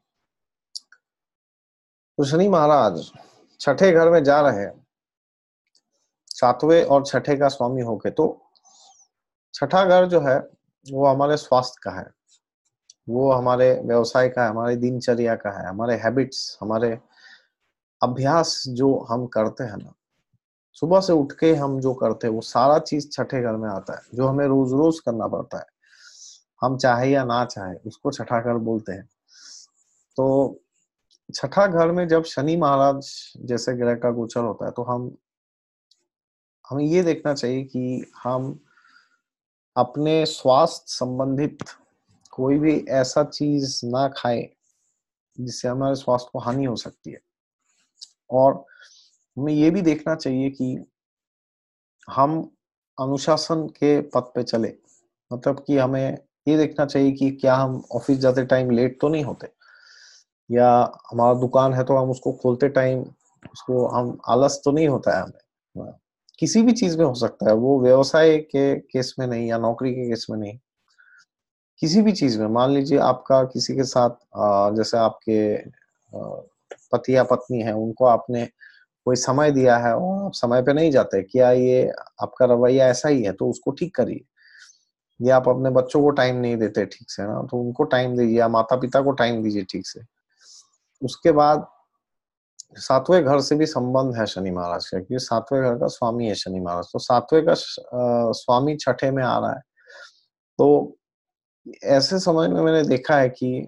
तो शनि महाराज छठे घर में जा रहे हैं, सातवें और छठे का स्वामी होके। तो छठा घर जो है वो हमारे स्वास्थ्य का है। वो हमारे व्यवसाय का है, हमारी दिनचर्या का है, हमारे हैबिट्स, हमारे अभ्यास जो हम करते हैं ना, सुबह से उठ के हम जो करते हैं वो सारा चीज़ छठे घर में आता है, जो हमें रोज़-रोज़ करना पड़ता है। हम चाहे या ना चाहे उसको छठा घर बोलते हैं। तो छठा घर में जब शनि महाराज जैसे ग्रह का गोचर होता है तो हम हमें ये देखना चाहिए कि हम अपने स्वास्थ्य संबंधित कोई भी ऐसा चीज़ ना खाएँ, जिससे हमारे स्वास्थ्य को हानि हो सकती है। और हमें ये भी देखना चाहिए कि हम अनुशासन के पथ पे चले। मतलब कि हमें ये देखना चाहिए कि क्या हम ऑफ़िस जाते टाइम लेट तो नहीं होते? या हमारा दुकान है तो हम उसको खोलते टाइम उसको हम आलस तो नहीं होता है हमें? हाँ, किसी भी चीज़ में हो सकता है, वो व्यवसाय के केस में नहीं या नौकरी के केस में नहीं। किसी भी चीज़ में मान लीजिए आपका किसी के साथ अ, जैसे आपके अ, पति या पत्नी हैं, उनको आपने कोई समय दिया है और आप समय पे नहीं जाते, क्या ये आपका रवैया ऐसा ही है? तो उसको ठीक करिए। या आप अपने बच्चों को टाइम नहीं देते ठीक से ना, तो उनको टाइम दीजिए या माता-पिता को टाइम दीजिए ठीक से। उसके बाद सातवें घर से भी संबंध है शनि महाराज का, क्योंकि सातवें घर का स्वामी है शनि महाराज। तो सातवें का स अ, स्वामी छठे में आ रहा है। तो ऐसे समय में मैंने देखा है कि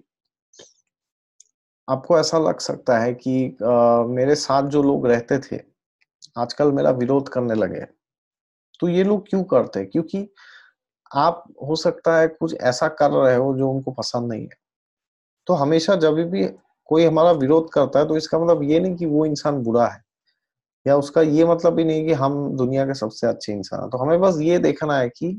आपको ऐसा लग सकता है कि अ, मेरे साथ जो लोग रहते थे, आजकल मेरा विरोध करने लगे हैं। तो ये लोग क्यों करते हैं? क्योंकि आप हो सकता है कुछ ऐसा कर रहे हो जो उनको पसंद नहीं है। तो हमेशा जभी भी कोई हमारा विरोध करता है तो इसका मतलब ये नहीं कि वो इंसान बुरा है या उसका ये मतलब भी नहीं कि हम दुनिया के सबसे अच्छे इंसान हैं। तो हमें बस ये देखना है कि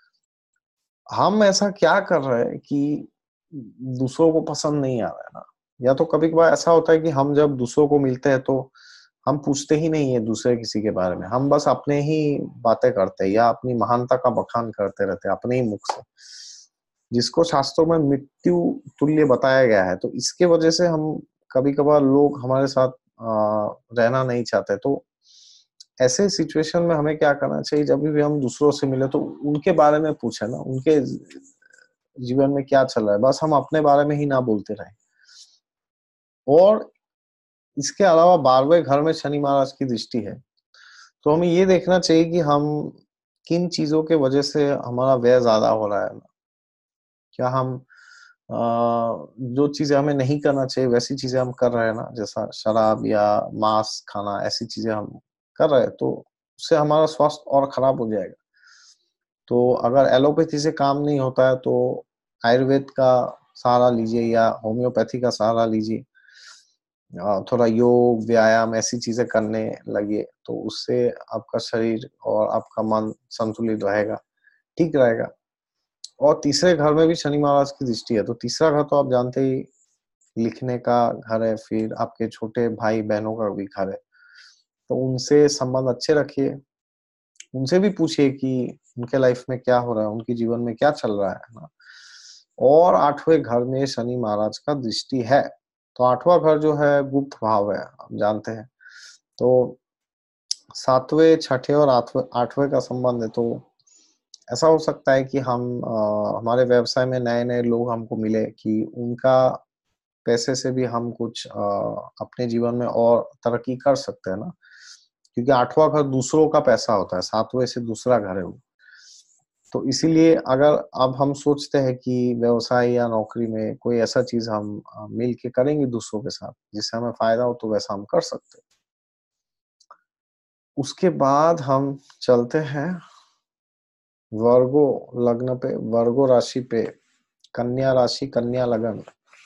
हम ऐसा क्या कर रहे हैं कि दूसरों को पसंद नहीं आ रहा है ना। या तो कभी-कभार ऐसा होता है कि हम जब दूसरों को मिलते हैं तो हम पूछते ही नहीं है दूसरे किसी के बारे में। हम बस अपने ही बातें करते हैं या अपनी महानता का बखान करते रहते हैं अपने ही मुख से। जिसको शास्त्रों में मृत्यु तुल्य बताया गया है। तो इसके वजह से हम कभी-कभार लोग हमारे साथ अ, रहना नहीं चाहते। तो ऐसे सिचुएशन में हमें क्या करना चाहिए, जभी भी हम दूसरों से मिले तो उनके बारे में पूछे ना, उनके ज जीवन में क्या चल रहा है, बस हम अपने बारे में ही ना बोलते रहें। और इसके अलावा बारहवें घर में शनि महाराज की दृष्टि है, तो हमें ये देखना चाहिए कि हम किन चीज़ों के वजह से हमारा व्यय ज़्यादा हो रहा है। क्या हम अ, जो चीज़ें हमें नहीं करना चाहिए वैसी चीज़ें हम कर रहे हैं ना, जैसा शराब या मांस खाना, ऐसी चीज़ें हम कर रहे हैं, तो उससे हमारा स्वास्थ्य और खराब हो जाएगा। तो अगर एलोपैथी से काम नहीं होता है तो आयुर्वेद का सहारा लीजिए या होम्योपैथी का सहारा लीजिए। अ, थोड़ा योग, व्यायाम ऐसी चीज़ें करने लगिए, तो उससे आपका शरीर और आपका मन संतुलित रहेगा, ठीक रहेगा। और तीसरे घर में भी शनि महाराज की दृष्टि है, तो तीसरा घर तो आप जानते ही लिखने का घर है, फिर आपके छोटे भाई-बहनों का भी घर है। तो उनसे संबंध अच्छे रखिए, उनसे भी पूछिए कि उनके लाइफ में क्या हो रहा है, उनके जीवन में क्या चल रहा है, है ना? और आठवें घर में शनि महाराज का दृष्टि है, तो आठवाँ घर जो है गुप्त भाव है, आप जानते हैं। तो सातवें, छठे और आठवें आठवें का संबंध है, तो ऐसा हो सकता है कि हम अ, हमारे व्यवसाय में नए-नए लोग हमको मिले कि उनका पैसे से भी हम कुछ अ, अपने जीवन में और तरक्की कर सकते हैं ना, क्योंकि आठवाँ घर दूसरों का पैसा होता है, सातवें से दूसरा घर है वो। तो इसीलिए अगर अब हम सोचते हैं कि व्यवसाय या नौकरी में कोई ऐसा चीज़ हम अ, मिल के करेंगे दूसरों के साथ, जिससे हमें फ़ायदा हो, तो वैसा हम कर सकते हैं। उसके बाद हम चलते हैं वर्गो लग्न पे, वर्गो राशि पे, कन्या राशि, कन्या लगन।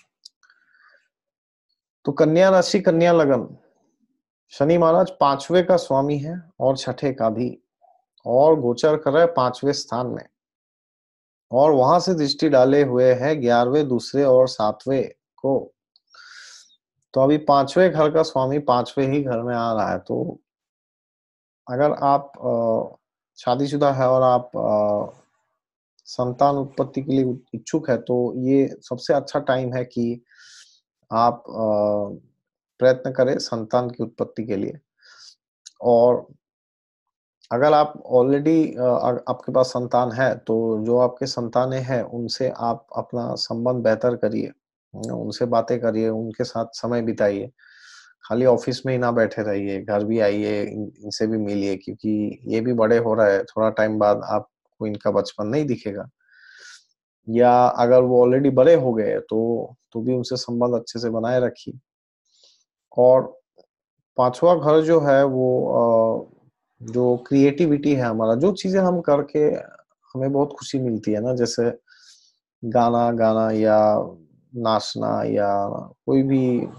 तो कन्या राशि, कन्या लगन, शनि महाराज पाँचवें का स्वामी है और छठे का भी, और गोचर कर रहा है पाँचवें स्थान में, और वहां से दृष्टि डाले हुए है ग्यारहवें, दूसरे और सातवें को। तो अभी पाँचवें घर का स्वामी पाँचवें ही घर में आ रहा है। तो अगर आप अ, शादीशुदा है और आप अ, संतान उत्पत्ति के लिए इच्छुक है, तो ये सबसे अच्छा टाइम है कि आप अ, प्रयत्न करें संतान की उत्पत्ति के लिए। और अगर आप ऑलरेडी आपके पास संतान है, तो जो आपके संतानें हैं उनसे आप अपना संबंध बेहतर करिए, है ना? उनसे बातें करिए, उनके साथ समय बिताइए। खाली ऑफिस में ही ना बैठे रहिए, घर भी आइए, इन इनसे भी मिलिए, क्योंकि ये भी बड़े हो रहे हैं, थोड़ा टाइम बाद आपको इनका बचपन नहीं दिखेगा। या अगर वो ऑलरेडी बड़े हो गए हैं, तो तो भी उनसे संबंध अच्छे से बनाए रखिए। और पाँचवाँ घर जो है वो अ, जो क्रिएटिविटी है हमारा, जो चीज़ें हम करके हमें बहुत खुशी मिलती है ना, जैसे गाना गाना या नाचना या कोई भी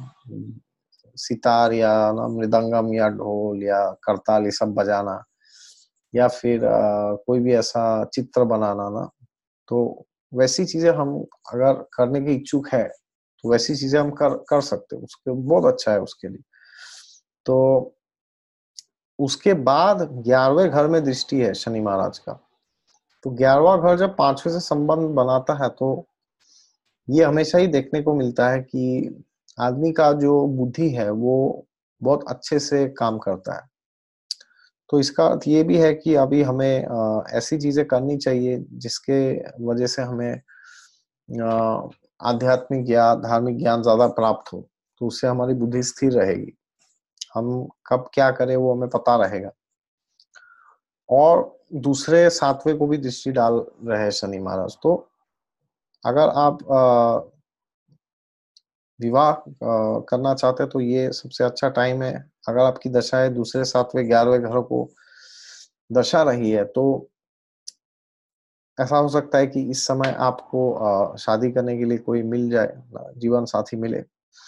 सितार या ना मृदंगम या ढोल या करताल ये सब बजाना, या फिर अ, कोई भी ऐसा चित्र बनाना ना, तो वैसी चीज़ें हम अगर करने के इच्छुक है, तो वैसी चीज़ें हम कर कर सकते हैं, उसके बहुत अच्छा है उसके लिए। तो उसके बाद ग्यारहवें घर में दृष्टि है शनि महाराज का। तो ग्यारहवाँ घर जब पाँचवें से संबंध बनाता है, तो ये हमेशा ही देखने को मिलता है कि आदमी का जो बुद्धि है, वो बहुत अच्छे से काम करता है। तो इसका अर्थ ये भी है कि अभी हमें अ, ऐसी चीज़ें करनी चाहिए जिसके वजह से हमें अ, आध्यात्मिक या धार्मिक ज्ञान ज़्यादा प्राप्त हो, तो उससे हमारी बुद्धि स्थिर रहेगी। हम कब क्या करें वो हमें पता रहेगा। और दूसरे सातवें को भी दृष्टि डाल रहे हैं शनि महाराज, तो अगर आप अ, विवाह अ, करना चाहते हैं, तो ये सबसे अच्छा टाइम है। अगर आपकी दशाएँ दूसरे, सातवें, ग्यारहवें घर को दर्शा रही है, तो ऐसा हो सकता है कि इस समय आपको अ, शादी करने के लिए कोई मिल जाए, अ, जीवन साथी मिले।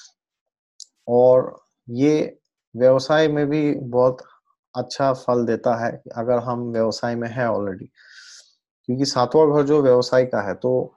और ये व्यवसाय में भी बहुत अच्छा फल देता है, अगर हम व्यवसाय में हैं ऑलरेडी। क्योंकि सातवाँ घर जो व्यवसाय का है, तो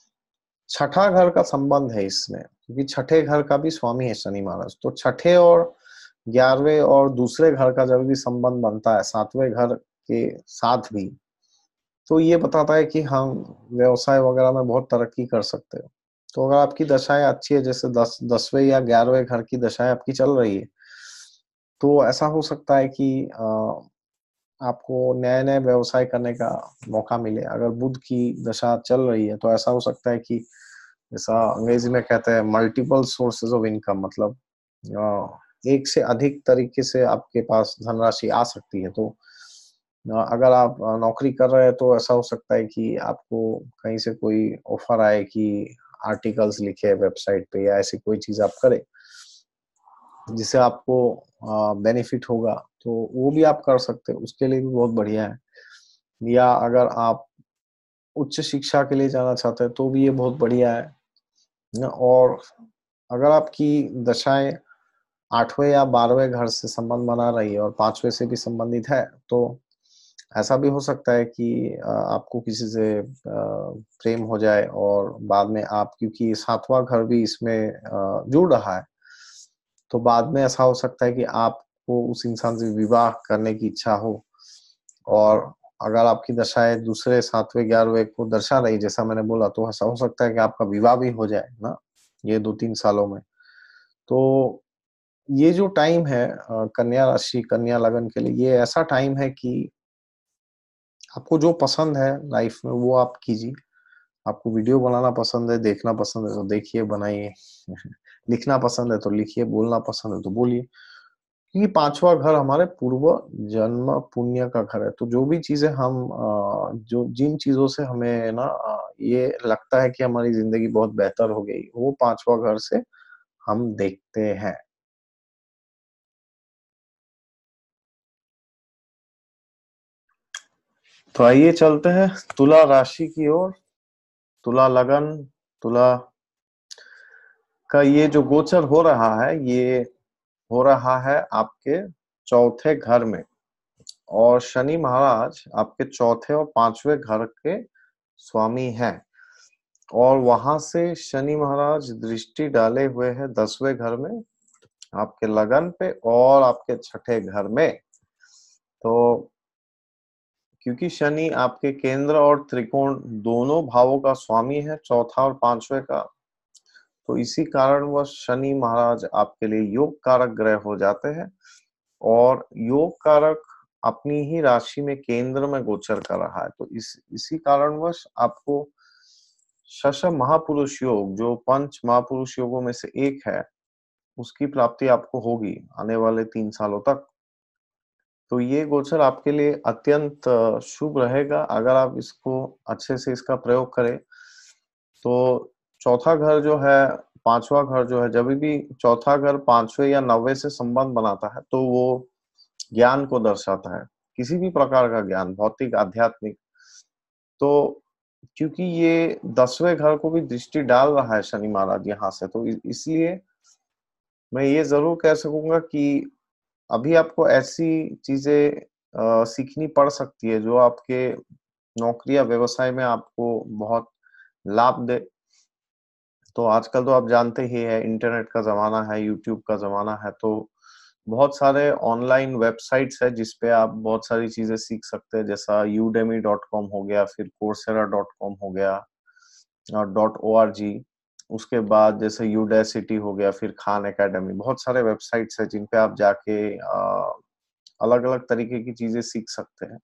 छठा घर का संबंध है इसमें, क्योंकि छठे घर का भी स्वामी है शनि महाराज। तो छठे और ग्यारहवें और दूसरे घर का जब भी संबंध बनता है सातवें घर के साथ भी, तो ये बताता है कि हम व्यवसाय वगैरह में बहुत तरक्की कर सकते हैं। तो अगर आपकी दशाएँ अच्छी है, जैसे दस दसवें या ग्यारहवें घर की दशाएँ आपकी चल रही है, तो ऐसा हो सकता है कि अ, आपको नए-नए व्यवसाय करने का मौका मिले। अगर बुध की दशा चल रही है, तो ऐसा हो सकता है कि जैसा अंग्रेजी में कहते हैं मल्टीपल सोर्सेज़ ऑफ इनकम, मतलब अ, एक से अधिक तरीके से आपके पास धनराशि आ सकती है। तो अ, अगर आप अ, नौकरी कर रहे हैं, तो ऐसा हो सकता है कि आपको कहीं से कोई ऑफ़र आए कि आर्टिकल्स लिखे वेबसाइट पे, या ऐसी कोई चीज़ आप करें, जिससे आपको अ, बेनिफिट होगा, तो वो भी आप कर सकते हो, उसके लिए भी बहुत बढ़िया है। या अगर आप उच्च शिक्षा के लिए जाना चाहते हैं, तो भी ये बहुत बढ़िया है। न और अगर आपकी दशाएँ आठवें या बारहवें घर से संबंध बना रही है और पाँचवें से भी संबंधित है, तो ऐसा भी हो सकता है कि अ, आपको किसी से अ, प्रेम हो जाए, और बाद में आप, क्योंकि सातवाँ घर भी इसमें अ, जुड़ रहा है, तो बाद में ऐसा हो सकता है कि आपको उस इंसान से विवाह करने की इच्छा हो। और अगर आपकी दशाएँ दूसरे, सातवें, ग्यारहवें को दर्शा रही, जैसा मैंने बोला, तो ऐसा हो सकता है कि आपका विवाह भी हो जाए ना, ये दो तीन सालों में। तो ये जो टाइम है अ, कन्या राशि, कन्या लगन के लिए, ये ऐसा टाइम है कि आपको जो पसंद है लाइफ में वो आप कीजिए। आपको वीडियो बनाना पसंद है, देखना पसंद है तो देखिए, बनाइए। लिखना पसंद है तो लिखिए, बोलना पसंद है तो बोलिए। क्योंकि पाँचवाँ घर हमारे पूर्व जन्म पुण्य का घर है। तो जो भी चीज़ें हम अ, जो जिन चीज़ों से हमें ना अ, ये लगता है कि हमारी ज़िंदगी बहुत बेहतर हो गई, वो पाँचवाँ घर से हम देखते हैं। तो आइए चलते हैं तुला राशि की ओर। तुला लगन, तुला का ये जो गोचर हो रहा है, ये हो रहा है आपके चौथे घर में। और शनि महाराज आपके चौथे और पांचवें घर के स्वामी हैं। और वहां से शनि महाराज दृष्टि डाले हुए हैं दसवें घर में, आपके लगन पे और आपके छठे घर में। तो क्योंकि शनि आपके केंद्र और त्रिकोण दोनों भावों का स्वामी है, चौथा और पांचवें का, तो इसी कारण वह शनि महाराज आपके लिए योग कारक ग्रह हो जाते हैं। और योग कारक अपनी ही राशि में केंद्र में गोचर कर रहा है। तो इस इसी कारणवश आपको शश महापुरुष योग, जो पंच महापुरुष योगों में से एक है, उसकी प्राप्ति आपको होगी आने वाले तीन सालों तक। तो ये गोचर आपके लिए अत्यंत अ, शुभ रहेगा अगर आप इसको अच्छे से इसका प्रयोग करें। तो चौथा घर जो है, पाँचवाँ घर जो है, जभी भी चौथा घर पाँचवें या नौवें से संबंध बनाता है, तो वो ज्ञान को दर्शाता है, किसी भी प्रकार का ज्ञान, भौतिक, आध्यात्मिक। तो क्योंकि ये दसवें घर को भी दृष्टि डाल रहा है शनि महाराज यहाँ से, तो इ इसलिए मैं ये ज़रूर कह सकूँगा कि अभी आपको ऐसी चीज़ें अ, सीखनी पड़ सकती है, जो आपके नौकरी या व्यवसाय में आपको बहुत लाभ दे। तो आजकल तो आप जानते ही हैं, इंटरनेट का ज़माना है, यूट्यूब का ज़माना है, तो बहुत सारे ऑनलाइन वेबसाइट्स हैं, जिस पे आप बहुत सारी चीज़ें सीख सकते हैं, जैसा यूडेमी डॉट कॉम हो गया, फिर कोर्सेरा डॉट कॉम हो गया और डॉट ओआरजी। उसके बाद जैसे यूडेसिटी हो गया, फिर खान अकेडमी, बहुत सारे वेबसाइट्स हैं, जिन पे आप जाके अ, अलग-अलग तरीके की चीज़ें सीख सकते हैं।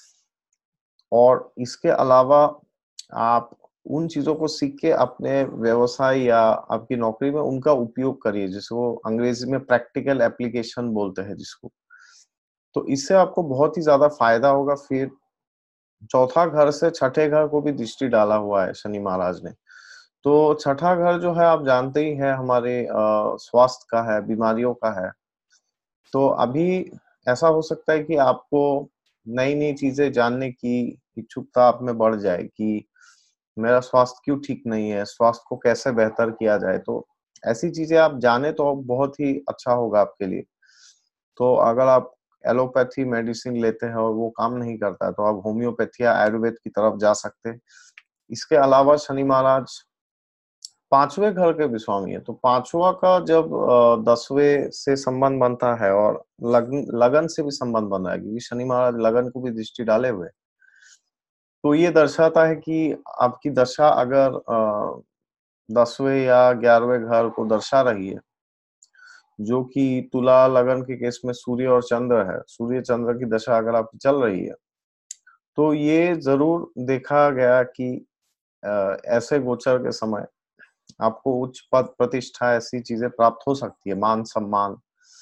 और इसके अलावा आप उन चीज़ों को सीख के अपने व्यवसाय या आपकी नौकरी में उनका उपयोग करिए, जिसको अंग्रेजी में प्रैक्टिकल एप्लीकेशन बोलते हैं जिसको। तो इससे आपको बहुत ही ज़्यादा फ़ायदा होगा। फिर चौथा घर से छठे घर को भी दृष्टि डाला हुआ है शनि महाराज ने। तो छठा घर जो है, आप जानते ही हैं, हमारे अ, स्वास्थ्य का है, बीमारियों का है। तो अभी ऐसा हो सकता है कि आपको नई-नई चीज़ें जानने की इच्छुकता आप में बढ़ जाए कि मेरा स्वास्थ्य क्यों ठीक नहीं है? स्वास्थ्य को कैसे बेहतर किया जाए? तो ऐसी चीज़ें आप जानें तो बहुत ही अच्छा होगा आपके लिए। तो अगर आप एलोपैथी मेडिसिन लेते हैं और वो काम नहीं करता है, तो आप होम्योपैथी या आयुर्वेद की तरफ जा सकते हैं। इसके अलावा शनि महाराज पाँचवें घर के भी स्वामी है, तो पाँचवाँ का जब अ, दसवें से संबंध बनता है और लग्न लगन से भी संबंध बन रहा है, क्योंकि शनि महाराज लगन को भी दृष्टि डाले हुए हैं। तो ये दर्शाता है कि आपकी दशा अगर अ, दसवें या ग्यारहवें घर को दर्शा रही है, जो कि तुला लगन के केस में सूर्य और चंद्र है, सूर्य-चंद्र की दशा अगर आपकी चल रही है, तो ये ज़रूर देखा गया कि अ, ऐसे गोचर के समय आपको उच्च पद प्रतिष्ठा ऐसी चीज़ें प्राप्त हो सकती है, मान-सम्मान,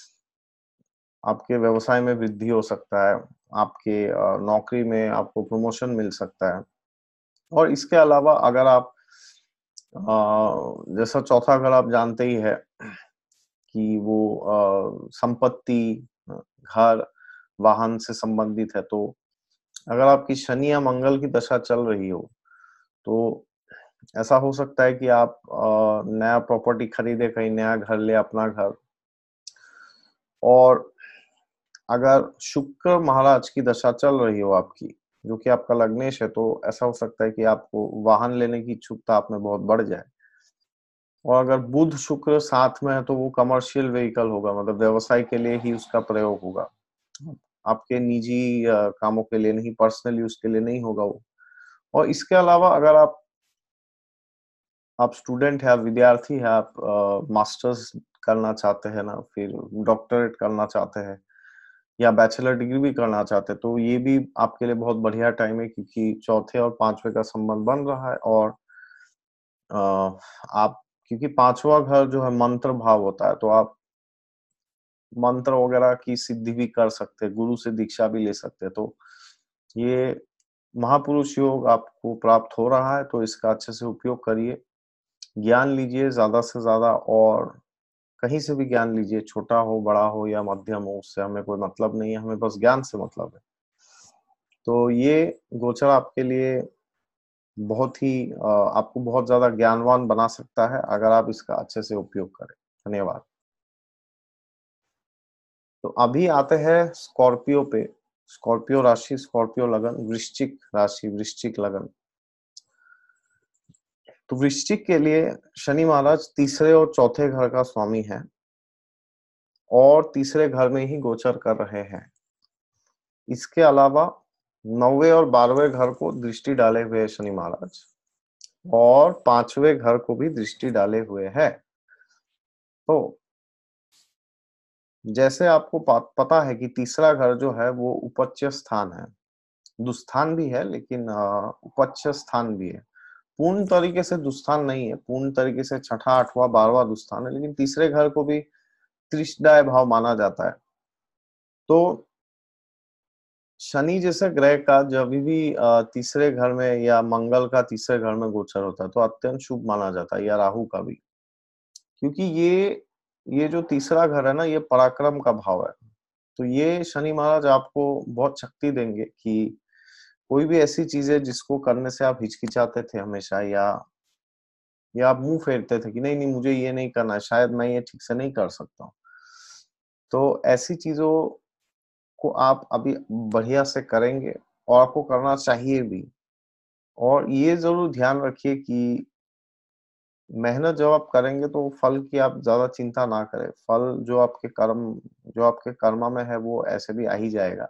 आपके व्यवसाय में वृद्धि हो सकता है, आपके अ, नौकरी में आपको प्रमोशन मिल सकता है। और इसके अलावा अगर आप अ, जैसा चौथा घर आप जानते ही है कि वो अ, संपत्ति, अ, घर, वाहन से संबंधित है, तो अगर आपकी शनि या मंगल की दशा चल रही हो, तो ऐसा हो सकता है कि आप अ, नया प्रॉपर्टी खरीदें, कहीं नया घर लें, अपना घर। और अगर शुक्र महाराज की दशा चल रही हो आपकी, जो कि आपका लग्नेश है, तो ऐसा हो सकता है कि आपको वाहन लेने की इच्छुकता आप में बहुत बढ़ जाए। और अगर बुध शुक्र साथ में है, तो वो कमर्शियल व्हीकल होगा, मतलब व्यवसाय के लिए ही उसका प्रयोग होगा। आपके निजी अ, कामों के लिए नहीं, पर्सनल यूज़ के लिए नहीं होगा वो। और इसके अलावा अगर आप आप स्टूडेंट हैं, आप विद्यार्थी हैं, आप अ, मास्टर्स करना चाहते हैं ना, फिर डॉक्टरेट करना चाहते हैं या बैचलर डिग्री भी करना चाहते हैं, तो ये भी आपके लिए बहुत बढ़िया टाइम है, क्योंकि चौथे और पाँचवें का संबंध बन रहा है। और अ, आप, क्योंकि पाँचवाँ घर जो है मंत्र भाव होता है, तो आप मंत्र वगैरह की सिद्धि भी कर सकते हैं, गुरु से दीक्षा भी ले सकते हैं। तो ये महापुरुष योग आपको प्राप्त हो रहा है, तो इसका अच्छे से उपयोग करिए। ज्ञान लीजिए ज़्यादा से ज़्यादा, और कहीं से भी ज्ञान लीजिए, छोटा हो, बड़ा हो या मध्यम हो, उससे हमें कोई मतलब नहीं है, हमें बस ज्ञान से मतलब है। तो ये गोचर आपके लिए बहुत ही अ, आपको बहुत ज़्यादा ज्ञानवान बना सकता है, अगर आप इसका अच्छे से उपयोग करें। धन्यवाद। तो अभी आते हैं स्कॉर्पियो पे। स्कॉर्पियो राशि, स्कॉर्पियो लगन, वृश्चिक राशि, वृश्चिक लगन। तो वृश्चिक के लिए शनि महाराज तीसरे और चौथे घर का स्वामी है और तीसरे घर में ही गोचर कर रहे हैं। इसके अलावा नौवें और बारहवें घर को दृष्टि डाले हुए है शनि महाराज, और पांचवें घर को भी दृष्टि डाले हुए है। तो जैसे आपको प पता है कि तीसरा घर जो है वो उपच्य स्थान है। दुस्थान भी है लेकिन अ, उपच्य स्थान भी है। पूर्ण तरीके से दुस्थान नहीं है, पूर्ण तरीके से छठा, आठवाँ, बारहवाँ दुस्थान है, लेकिन तीसरे घर को भी त्रिशदाय भाव माना जाता है। तो शनि जैसे ग्रह का जभी भी अ, तीसरे घर में या मंगल का तीसरे घर में गोचर होता है, तो अत्यंत शुभ माना जाता है, या राहु का भी। क्योंकि ये ये जो तीसरा घर है ना, ये पराक्रम का भाव है। तो ये शनि महाराज आपको बहुत शक्ति देंगे कि कोई भी ऐसी चीज़ है जिसको करने से आप हिचकिचाते थे हमेशा, या या आप मुँह फेरते थे कि नहीं-नहीं मुझे ये नहीं करना है, शायद मैं ये ठीक से नहीं कर सकता हूँ। तो ऐसी चीज़ों को आप अभी बढ़िया से करेंगे और आपको करना चाहिए भी। और ये ज़रूर ध्यान रखिए कि मेहनत जब आप करेंगे तो फल की आप ज़्यादा चिंता ना करें। फल जो आपके कर्म जो आपके कर्म में है वो ऐसे भी आ ही जाएगा।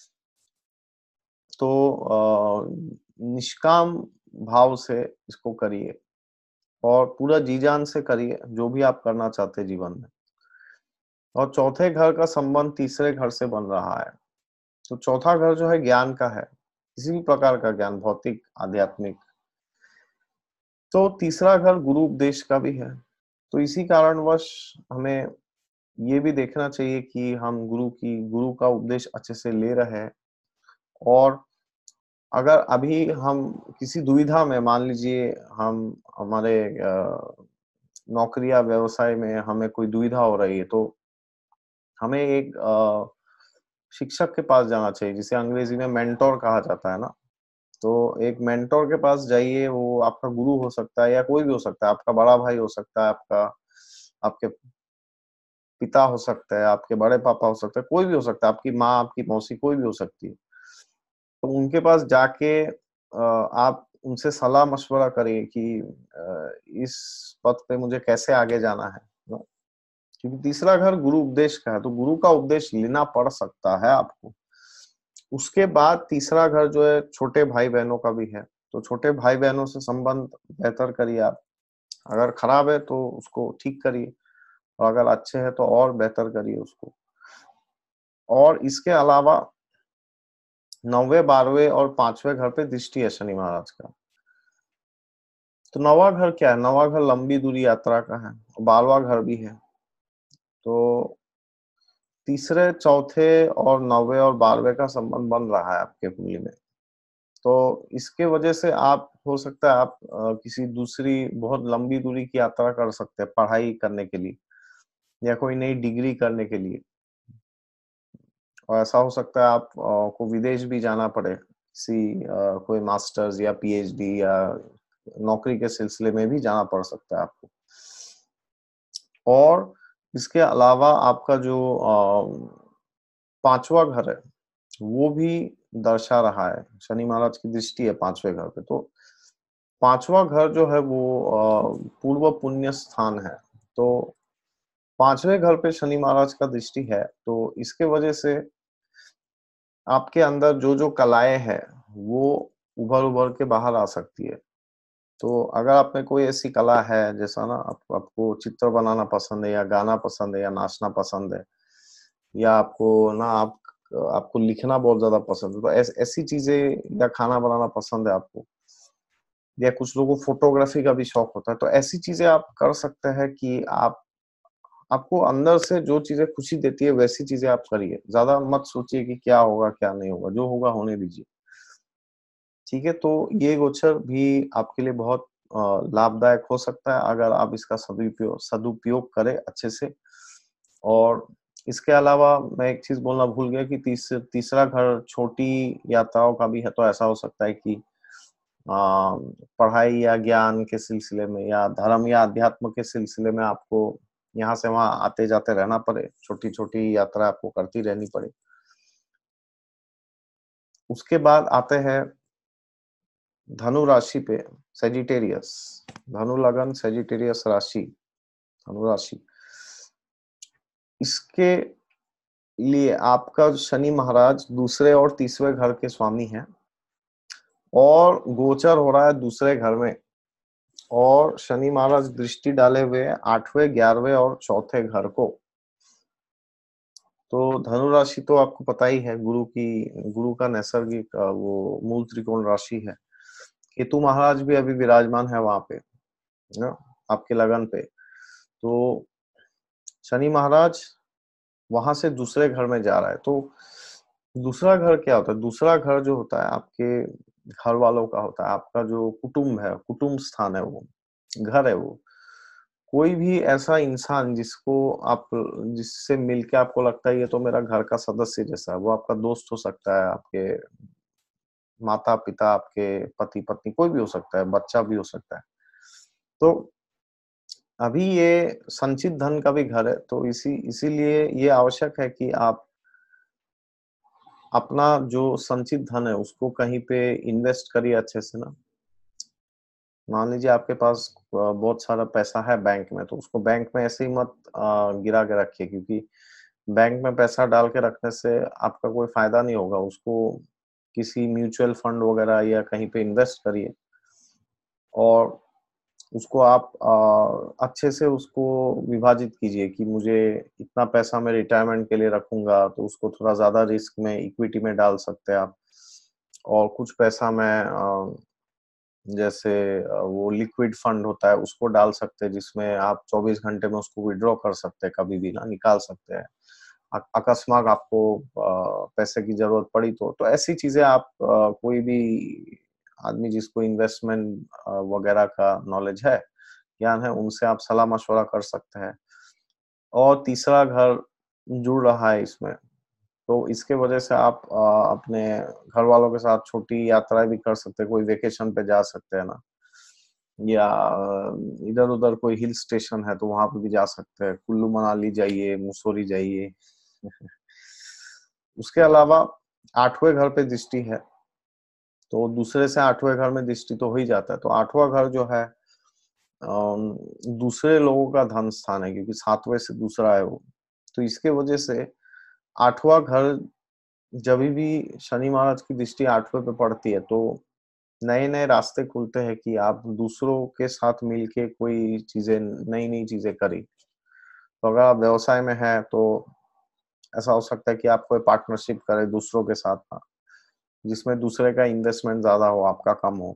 तो अ, निष्काम भाव से इसको करिए और पूरा जी-जान से करिए, जो भी आप करना चाहते हैं जीवन में। और चौथे घर का संबंध तीसरे घर से बन रहा है। तो चौथा घर जो है ज्ञान का है, किसी भी प्रकार का ज्ञान, भौतिक, आध्यात्मिक। तो तीसरा घर गुरु उपदेश का भी है। तो इसी कारणवश हमें ये भी देखना चाहिए कि हम गुरु की गुरु का उपदेश अच्छे से ले रहे हैं। और अगर अभी हम किसी दुविधा में, मान लीजिए हम हमारे अ, नौकरी या व्यवसाय में हमें कोई दुविधा हो रही है, तो हमें एक अ, शिक्षक के पास जाना चाहिए, जिसे अंग्रेजी में मेंटर कहा जाता है ना। तो एक मेंटर के पास जाइए, वो आपका गुरु हो सकता है या कोई भी हो सकता है, आपका बड़ा भाई हो सकता है, आपका आपके पिता हो सकता है, आपके बड़े पापा हो सकते हैं, कोई भी हो सकता है, आपकी माँ, आपकी मौसी, कोई भी हो सकती है। तो उनके पास जाके अ, आप उनसे सलाह-मशवरा करिए कि अ, इस पथ पे मुझे कैसे आगे जाना है, ना? क्योंकि तीसरा घर गुरु उपदेश का है, तो गुरु का उपदेश लेना पड़ सकता है आपको। उसके बाद तीसरा घर जो है छोटे भाई-बहनों का भी है, तो छोटे भाई-बहनों से संबंध बेहतर करिए आप। अगर खराब है तो उसको ठीक करिए, और अगर अच्छे हैं तो और बेहतर करिए उसको। और इसके अलावा नौवें, बारहवें और पाँचवें घर पे दृष्टि है शनि महाराज का। तो नौवाँ घर क्या है? नौवाँ घर लंबी दूरी यात्रा का है, बारहवाँ घर भी है। तो तीसरे, चौथे और नौवें और बारहवें का संबंध बन रहा है आपके कुंडली में। तो इसके वजह से आप, हो सकता है आप अ, किसी दूसरी बहुत लंबी दूरी की यात्रा कर सकते हैं पढ़ाई करने के लिए, या कोई नई डिग्री करने के लिए। और ऐसा हो सकता है आप अ, को विदेश भी जाना पड़े, किसी अ, कोई मास्टर्स या पीएचडी या नौकरी के सिलसिले में भी जाना पड़ सकता है आपको। और इसके अलावा आपका जो अ, पाँचवाँ घर है, वो भी दर्शा रहा है, शनि महाराज की दृष्टि है पाँचवें घर पे। तो पाँचवाँ घर जो है वो अ, पूर्व पुण्य स्थान है। तो पाँचवें घर पे शनि महाराज का दृष्टि है, तो इसके वजह से आपके अंदर जो-जो कलाएँ हैं, वो उभर-उभर के बाहर आ सकती है। तो अगर आप में कोई ऐसी कला है, जैसा ना आप आपको चित्र बनाना पसंद है, या गाना पसंद है, या नाचना पसंद है, या आपको ना आप आपको लिखना बहुत ज़्यादा पसंद है, तो ऐस ऐसी चीज़ें, या खाना बनाना पसंद है आपको, या कुछ लोगों को फ़ोटोग्राफ़ी का भी शौक होता है, तो ऐसी चीज़ें आप कर सकते हैं कि आप आपको अंदर से जो चीज़ें खुशी देती है, वैसी चीज़ें आप करिए। ज़्यादा मत सोचिए कि क्या होगा, क्या नहीं होगा, जो होगा होने दीजिए। ठीक है? तो ये गोचर भी आपके लिए बहुत अ, लाभदायक हो सकता है, अगर आप इसका सदुपयोग सदुपयोग करें अच्छे से। और इसके अलावा मैं एक चीज़ बोलना भूल गया कि तीस तीसरा घर छोटी यात्राओं का भी है, तो ऐसा हो सकता है कि अ, पढ़ाई या ज्ञान के सिलसिले में, या धर्म या अध्यात्म के सिलसिले में आपको यहाँ से वहाँ आते-जाते रहना पड़े, छोटी-छोटी यात्रा आपको करती रहनी पड़े। उसके बाद आते हैं धनु राशि पे, सैजिटेरियस। धनु लगन, सैजिटेरियस राशि, धनु राशि। इसके लिए आपका शनि महाराज दूसरे और तीसरे घर के स्वामी हैं, और गोचर हो रहा है दूसरे घर में। और शनि महाराज दृष्टि डाले हुए हैं आठवें, ग्यारहवें और चौथे घर को। तो धनु राशि तो आपको पता ही है, गुरु की गुरु का नैसर्गिक अ, वो मूल त्रिकोण राशि है। केतु महाराज भी अभी विराजमान है वहाँ पे, है ना? आपके लगन पे। तो शनि महाराज वहाँ से दूसरे घर में जा रहा है। तो दूसरा घर क्या होता है? दूसरा घर जो होता है आपके घर वालों का होता है, आपका जो कुटुंब है, कुटुंब स्थान है वो, घर है वो। कोई भी ऐसा इंसान जिसको आप जिससे मिलके आपको लगता है ये तो मेरा घर का सदस्य जैसा है, वो आपका दोस्त हो सकता है, आपके माता-पिता, आपके पति-पत्नी, कोई भी हो सकता है, बच्चा भी हो सकता है। तो अभी ये संचित धन का भी घर है, तो इसी इसीलिए ये आवश्यक है कि आप अपना जो संचित धन है उसको कहीं पे इन्वेस्ट करिए अच्छे से ना। मान लीजिए आपके पास अ, बहुत सारा पैसा है बैंक में, तो उसको बैंक में ऐसे ही मत अ, गिरा के रखिए, क्योंकि बैंक में पैसा डाल के रखने से आपका कोई फ़ायदा नहीं होगा। उसको किसी म्यूचुअल फंड वगैरह या कहीं पे इन्वेस्ट करिए और उसको आप अ, अच्छे से उसको विभाजित कीजिए कि मुझे इतना पैसा मैं रिटायरमेंट के लिए रखूँगा, तो उसको थोड़ा ज़्यादा रिस्क में इक्विटी में डाल सकते हैं आप। और कुछ पैसा मैं अ, जैसे अ, वो लिक्विड फंड होता है उसको डाल सकते हैं, जिसमें आप चौबीस घंटे में उसको विथड्रॉ कर सकते हैं, कभी भी ना निकाल सकते हैं। अ अकस्मात आपको अ, पैसे की ज़रूरत पड़ी तो। तो ऐसी चीज़ें आप अ, कोई भी आदमी जिसको इन्वेस्टमेंट अ, वगैरह का नॉलेज है, ज्ञान है, उनसे आप सलाह-मशवरा कर सकते हैं। और तीसरा घर जुड़ रहा है इसमें, तो इसके वजह से आप अ, अपने घर वालों के साथ छोटी यात्राएँ भी कर सकते हैं, कोई वेकेशन पे जा सकते हैं ना। या अ, इधर-उधर कोई हिल स्टेशन है तो वहाँ पे भी जा सकते हैं, कुल्लू मनाली जाइए, मुसौरी जाइए। उसके अलावा आठवें घर पे दृष्टि है, तो दूसरे से आठवें घर में दृष्टि तो हो ही जाता है, तो आठवाँ घर जो है अम, दूसरे लोगों का धन स्थान है, क्योंकि सातवें से दूसरा है वो। तो इसके वजह से आठवाँ घर जभी भी शनि महाराज की दृष्टि आठवें पे पड़ती है, तो नए-नए रास्ते खुलते हैं कि आप दूसरों के साथ मिलके कोई चीज़ें नई-नई चीज़ें करें। तो अगर आप व्यवसाय में हैं, तो ऐसा हो सकता है कि आप कोई पार्टनरशिप करें दूसरों के साथ ना, जिसमें दूसरे का इन्वेस्टमेंट ज़्यादा हो, आपका कम हो।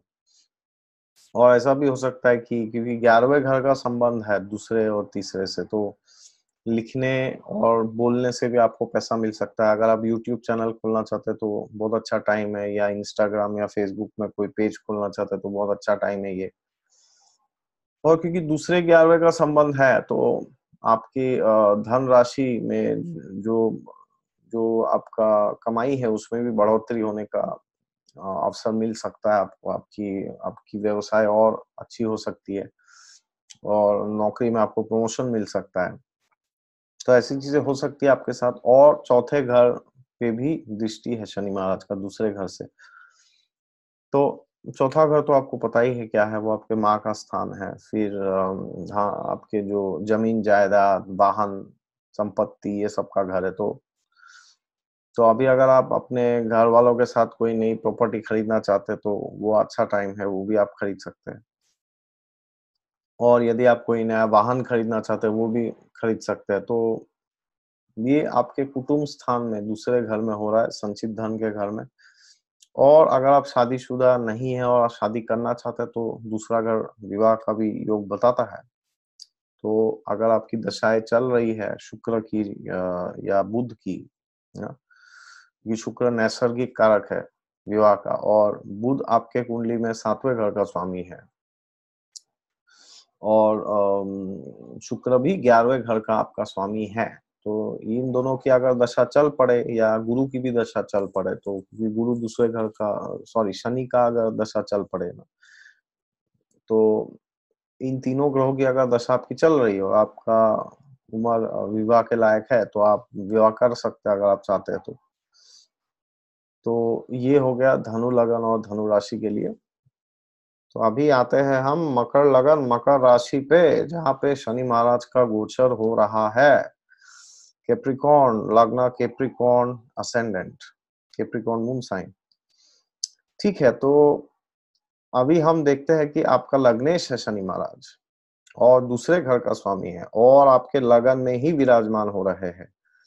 और ऐसा भी हो सकता है कि क्योंकि ग्यारहवें घर का संबंध है दूसरे और तीसरे से, तो लिखने और बोलने से भी आपको पैसा मिल सकता है। अगर आप यूट्यूब चैनल खोलना चाहते हैं, तो बहुत अच्छा टाइम है, या इंस्टाग्राम या फ़ेसबुक में कोई पेज खोलना चाहते हैं, तो बहुत अच्छा टाइम है ये। और क्योंकि दूसरे ग्यारहवें का संबंध है, तो आपकी अ, धन राशि में जो जो आपका कमाई है, उसमें भी बढ़ोतरी होने का अ, अवसर मिल सकता है आपको। आपकी आपकी व्यवसाय और अच्छी हो सकती है और नौकरी में आपको प्रमोशन मिल सकता है। तो ऐसी चीज़ें हो सकती है आपके साथ। और चौथे घर पे भी दृष्टि है शनि महाराज का दूसरे घर से। तो चौथा घर तो आपको पता ही है क्या है, वो आपके माँ का स्थान है। फिर अ, हाँ, आपके जो ज़मीन जायदाद, वाहन, संपत्ति, ये सब का घर है। तो तो अभी अगर आप अपने घर वालों के साथ कोई नई प्रॉपर्टी खरीदना चाहते हैं, तो वो अच्छा टाइम है, वो भी आप खरीद सकते हैं। और यदि आप कोई नया वाहन खरीदना चाहते हैं, वो भी खरीद सकते हैं। तो ये आपके कुटुंब स्थान में दूसरे घर में हो रहा है, संचित धन के घर में। और अगर आप शादीशुदा नहीं हैं और आप शादी करना चाहते हैं, तो दूसरा घर विवाह का भी योग बताता है। तो अगर आपकी दशाएँ चल रही है शुक्र की अ, या बुध की, ना, ये शुक्र नैसर्गिक कारक है विवाह का, और बुध आपके कुंडली में सातवें घर का स्वामी है। और अम, शुक्र भी ग्यारहवें घर का आपका स्वामी है। तो इन दोनों की अगर दशा चल पड़े या गुरु की भी दशा चल पड़े, तो क्योंकि गुरु दूसरे घर का सॉरी शनि का अगर दशा चल पड़े ना, तो इन तीनों ग्रहों की अगर दशा आपकी चल रही हो, आपका उम्र अ, विवाह के लायक है, तो आप विवाह कर सकते हैं अगर आप चाहते हैं तो। तो ये हो गया धनु लगन और धनु राशि के लिए। तो अभी आते हैं हम मकर लगन, मकर राशि पे, जहाँ पे शनि महाराज का गोचर हो रहा है। कैप्रिकॉर्न लग्न, Capricorn ascendant, Capricorn moon sign. ठीक है, तो अभी हम देखते हैं कि आपका लग्नेश है शनि महाराज और दूसरे घर का स्वामी है और आपके लगन में ही विराजमान हो रहे हैं।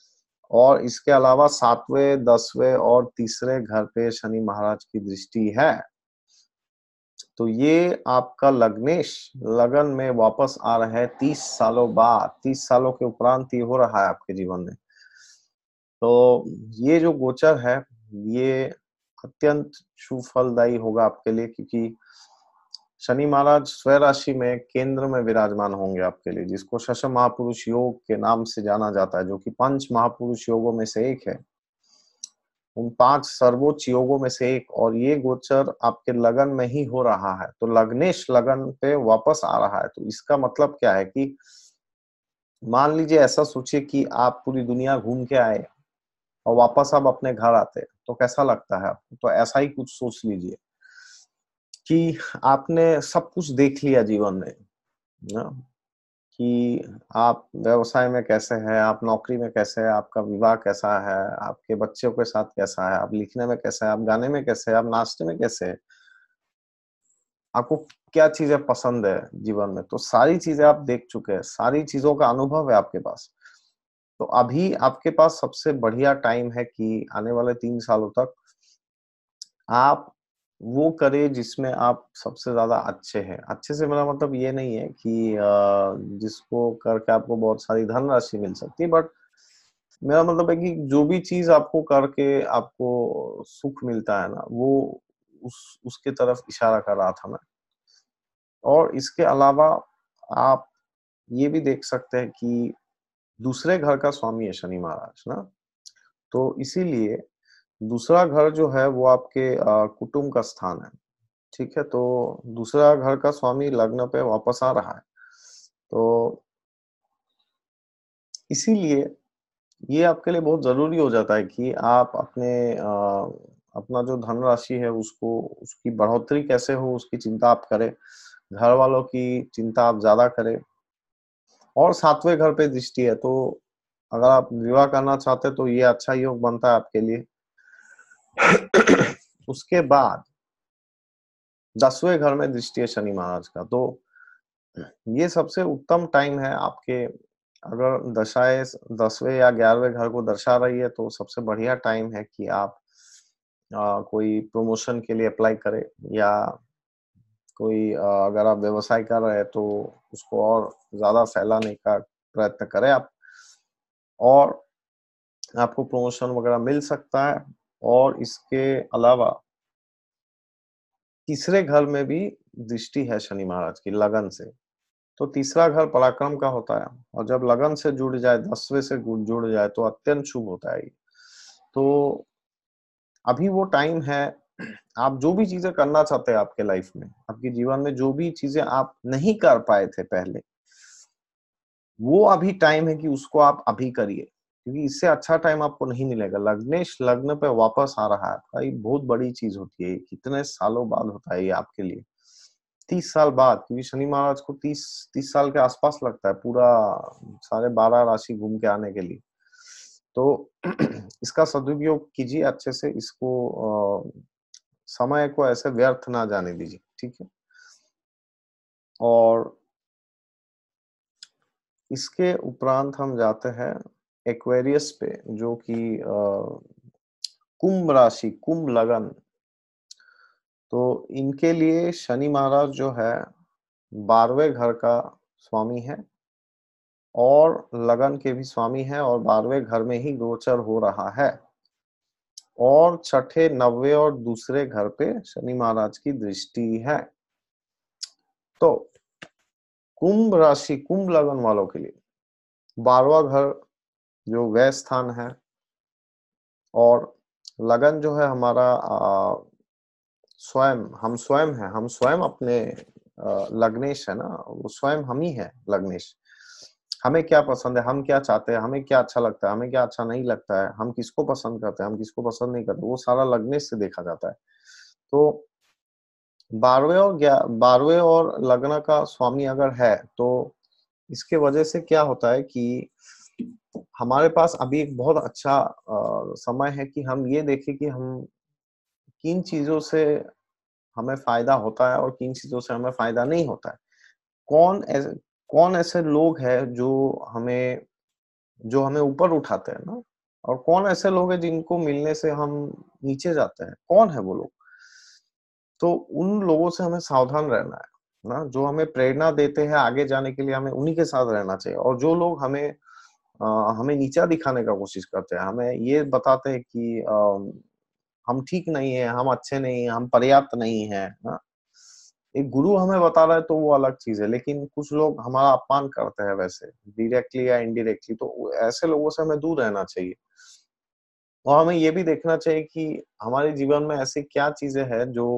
और इसके अलावा सातवें, दसवें और तीसरे घर पे शनि महाराज की दृष्टि है। तो ये आपका लग्नेश लगन में वापस आ रहा है तीस सालों बाद, तीस सालों के उपरांत ये हो रहा है आपके जीवन में। तो ये जो गोचर है ये अत्यंत शुभ फलदायी होगा आपके लिए, क्योंकि शनि महाराज स्वयं राशि में केंद्र में विराजमान होंगे आपके लिए, जिसको शश महापुरुष योग के नाम से जाना जाता है, जो कि पंच महापुरुष योगों में से एक है, उन पांच सर्वोच्च योगों में से एक। और ये गोचर आपके लगन में ही हो रहा है, तो लग्नेश लगन पे वापस आ रहा है। तो इसका मतलब क्या है कि मान लीजिए, ऐसा सोचिए कि आप पूरी दुनिया घूम के आए और वापस आप अपने घर आते, तो कैसा लगता है आपको? तो ऐसा ही कुछ सोच लीजिए कि आपने सब कुछ देख लिया जीवन में ना, कि आप व्यवसाय में कैसे हैं, आप नौकरी में कैसे हैं, आपका विवाह कैसा है, आपके बच्चों के साथ कैसा है, आप लिखने में कैसे हैं, आप गाने में कैसे हैं, आप नाचने में कैसे हैं, आपको क्या चीजें पसंद है जीवन में, तो सारी चीजें आप देख चुके हैं, सारी चीजों का अनुभव है आपके पास। तो अभी आपके पास सबसे बढ़िया टाइम है कि आने वाले तीन सालों तक आप वो करें जिसमें आप सबसे ज्यादा अच्छे हैं। अच्छे से मेरा मतलब ये नहीं है कि अ, जिसको करके आपको बहुत सारी धनराशि मिल सकती है, बट मेरा मतलब है कि जो भी चीज आपको करके आपको सुख मिलता है ना, वो उस उसके तरफ इशारा कर रहा था मैं। और इसके अलावा आप ये भी देख सकते हैं कि दूसरे घर का स्वामी है शनि महाराज ना, तो इसीलिए दूसरा घर जो है वो आपके अ, कुटुंब का स्थान है। ठीक है, तो दूसरा घर का स्वामी लग्न पे वापस आ रहा है, तो इसीलिए ये आपके लिए बहुत ज़रूरी हो जाता है कि आप अपने अ, अपना जो धनराशि है उसको, उसकी बढ़ोतरी कैसे हो उसकी चिंता आप करें, घर वालों की चिंता आप ज़्यादा करें। और सातवें घर पे दृष्टि है, तो अगर आप विवाह करना चाहते हैं तो ये अच्छा योग बनता है आपके लिए। उसके बाद दसवें घर में दृष्टि है शनि महाराज का, तो ये सबसे उत्तम टाइम है आपके। अगर दशाएँ दसवें या ग्यारहवें घर को दर्शा रही है, तो सबसे बढ़िया टाइम है कि आप अ, कोई प्रमोशन के लिए अप्लाई करें, या कोई अ, अगर आप व्यवसाय कर रहे हैं तो उसको और ज़्यादा फैलाने का प्रयत्न करें आप, और आपको प्रमोशन वगैरह मिल सकता है। और इसके अलावा तीसरे घर में भी दृष्टि है शनि महाराज की लगन से, तो तीसरा घर पराक्रम का होता है, और जब लगन से जुड़ जाए, दसवें से गु जुड़ जाए, तो अत्यंत शुभ होता है ये। तो अभी वो टाइम है, आप जो भी चीज़ें करना चाहते हैं आपके लाइफ में, आपके जीवन में जो भी चीज़ें आप नहीं कर पाए थे पहले, वो अभी टाइम है कि उसको आप अभी करिए, क्योंकि इससे अच्छा टाइम आपको नहीं मिलेगा। लग्नेश लग्न पे वापस आ रहा है आपका, ये बहुत बड़ी चीज़ होती है, कितने सालों बाद होता है ये आपके लिए। तीस साल बाद, क्योंकि शनि महाराज को तीस तीस साल के आसपास लगता है पूरा साढ़े बारह राशि घूम के आने के लिए। तो इसका सदुपयोग कीजिए अच्छे से, इसको अ, समय को ऐसे व्यर्थ ना जाने दीजिए, ठीक है? और इसके उपरांत हम जाते हैं एक्वेरियस पे, जो कि अ, कुंभ राशि, कुंभ लगन। तो इनके लिए शनि महाराज जो है बारहवें घर का स्वामी है, और लगन के भी स्वामी है, और बारहवें घर में ही गोचर हो रहा है, और छठे, नौवें और दूसरे घर पे शनि महाराज की दृष्टि है। तो कुंभ राशि, कुंभ लगन वालों के लिए बारहवां घर जो व्यय स्थान है, और लगन जो है हमारा अ, स्वयं, हम स्वयं हैं, हम स्वयं अपने अ, लग्नेश है ना, वो स्वयं हम ही है लग्नेश। हमें क्या पसंद है, हम क्या चाहते हैं, हमें क्या अच्छा लगता है, हमें क्या अच्छा नहीं लगता है, हम किसको पसंद करते हैं, हम किसको पसंद नहीं करते, वो सारा लग्नेश से देखा जाता है। तो बारहवें और ग्या बारहवें और लग्न का स्वामी अगर है, तो इसके वजह से क्या होता है कि हमारे पास अभी एक बहुत अच्छा अ, समय है कि हम ये देखें कि हम किन चीज़ों से हमें फ़ायदा होता है और किन चीज़ों से हमें फ़ायदा नहीं होता है। कौन ऐसे कौन ऐसे लोग हैं जो हमें जो हमें ऊपर उठाते हैं ना, और कौन ऐसे लोग हैं जिनको मिलने से हम नीचे जाते हैं, कौन है वो लोग? तो उन लोगों से हमें सावधान रहना है ना, जो हमें प्रेरणा देते हैं आगे जाने के लिए, हमें उन्हीं के साथ रहना चाहिए। और जो लोग हमें अ, हमें नीचा दिखाने का कोशिश करते हैं, हमें ये बताते हैं कि अ, हम ठीक नहीं है, हम अच्छे नहीं हैं, हम पर्याप्त नहीं हैं, ना? एक गुरु हमें बता रहा है तो वो अलग चीज़ है, लेकिन कुछ लोग हमारा अपमान करते हैं वैसे, डायरेक्टली या इनडायरेक्टली, तो ऐसे लोगों से हमें दूर रहना चाहिए। और हमें ये भी देखना चाहिए कि हमारे जीवन में ऐसी क्या चीज़ें हैं जो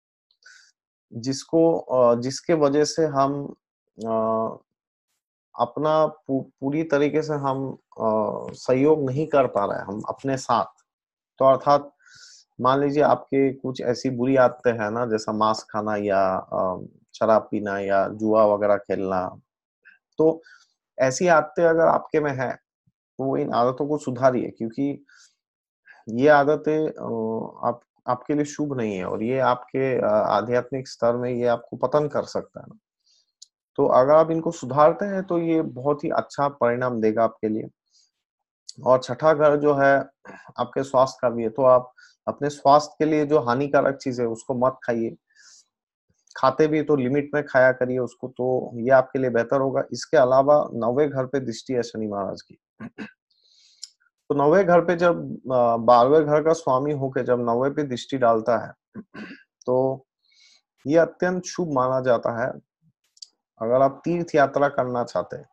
जिसको अ, जिसके वजह से हम अ, अपना पू पूरी तरीके से हम अ, सहयोग नहीं कर पा रहे हैं हम अपने साथ। तो अर्थात मान लीजिए आपके कुछ ऐसी बुरी आदतें हैं ना, जैसा मांस खाना या अ, शराब पीना या जुआ वगैरह खेलना। तो ऐसी आदतें अगर आपके में हैं, तो इन आदतों को सुधारिए, क्योंकि ये आदतें अ, आप आपके लिए शुभ नहीं है और ये आपके अ, आध्यात्मिक स्तर में ये आपको पतन कर सकता है ना। तो अगर आप इनको सुधारते हैं तो ये बहुत ही अच्छा परिणाम देगा आपके लिए। और छठा घर जो है आपके स्वास्थ्य का भी है, तो आप अपने स्वास्थ्य के लिए जो हानिकारक चीज़ है उसको मत खाइए। खाते भी तो लिमिट में खाया करिए उसको, तो ये आपके लिए बेहतर होगा। इसके अलावा नौवें घर पे दृष्टि है शनि महाराज की। तो नौवें घर पे जब अ, बारहवें घर का स्वामी होके जब नौवें पे दृष्टि डालता है, तो ये अत्यंत शुभ माना जाता है, अगर आप तीर्थ यात्रा करना चाहते हैं।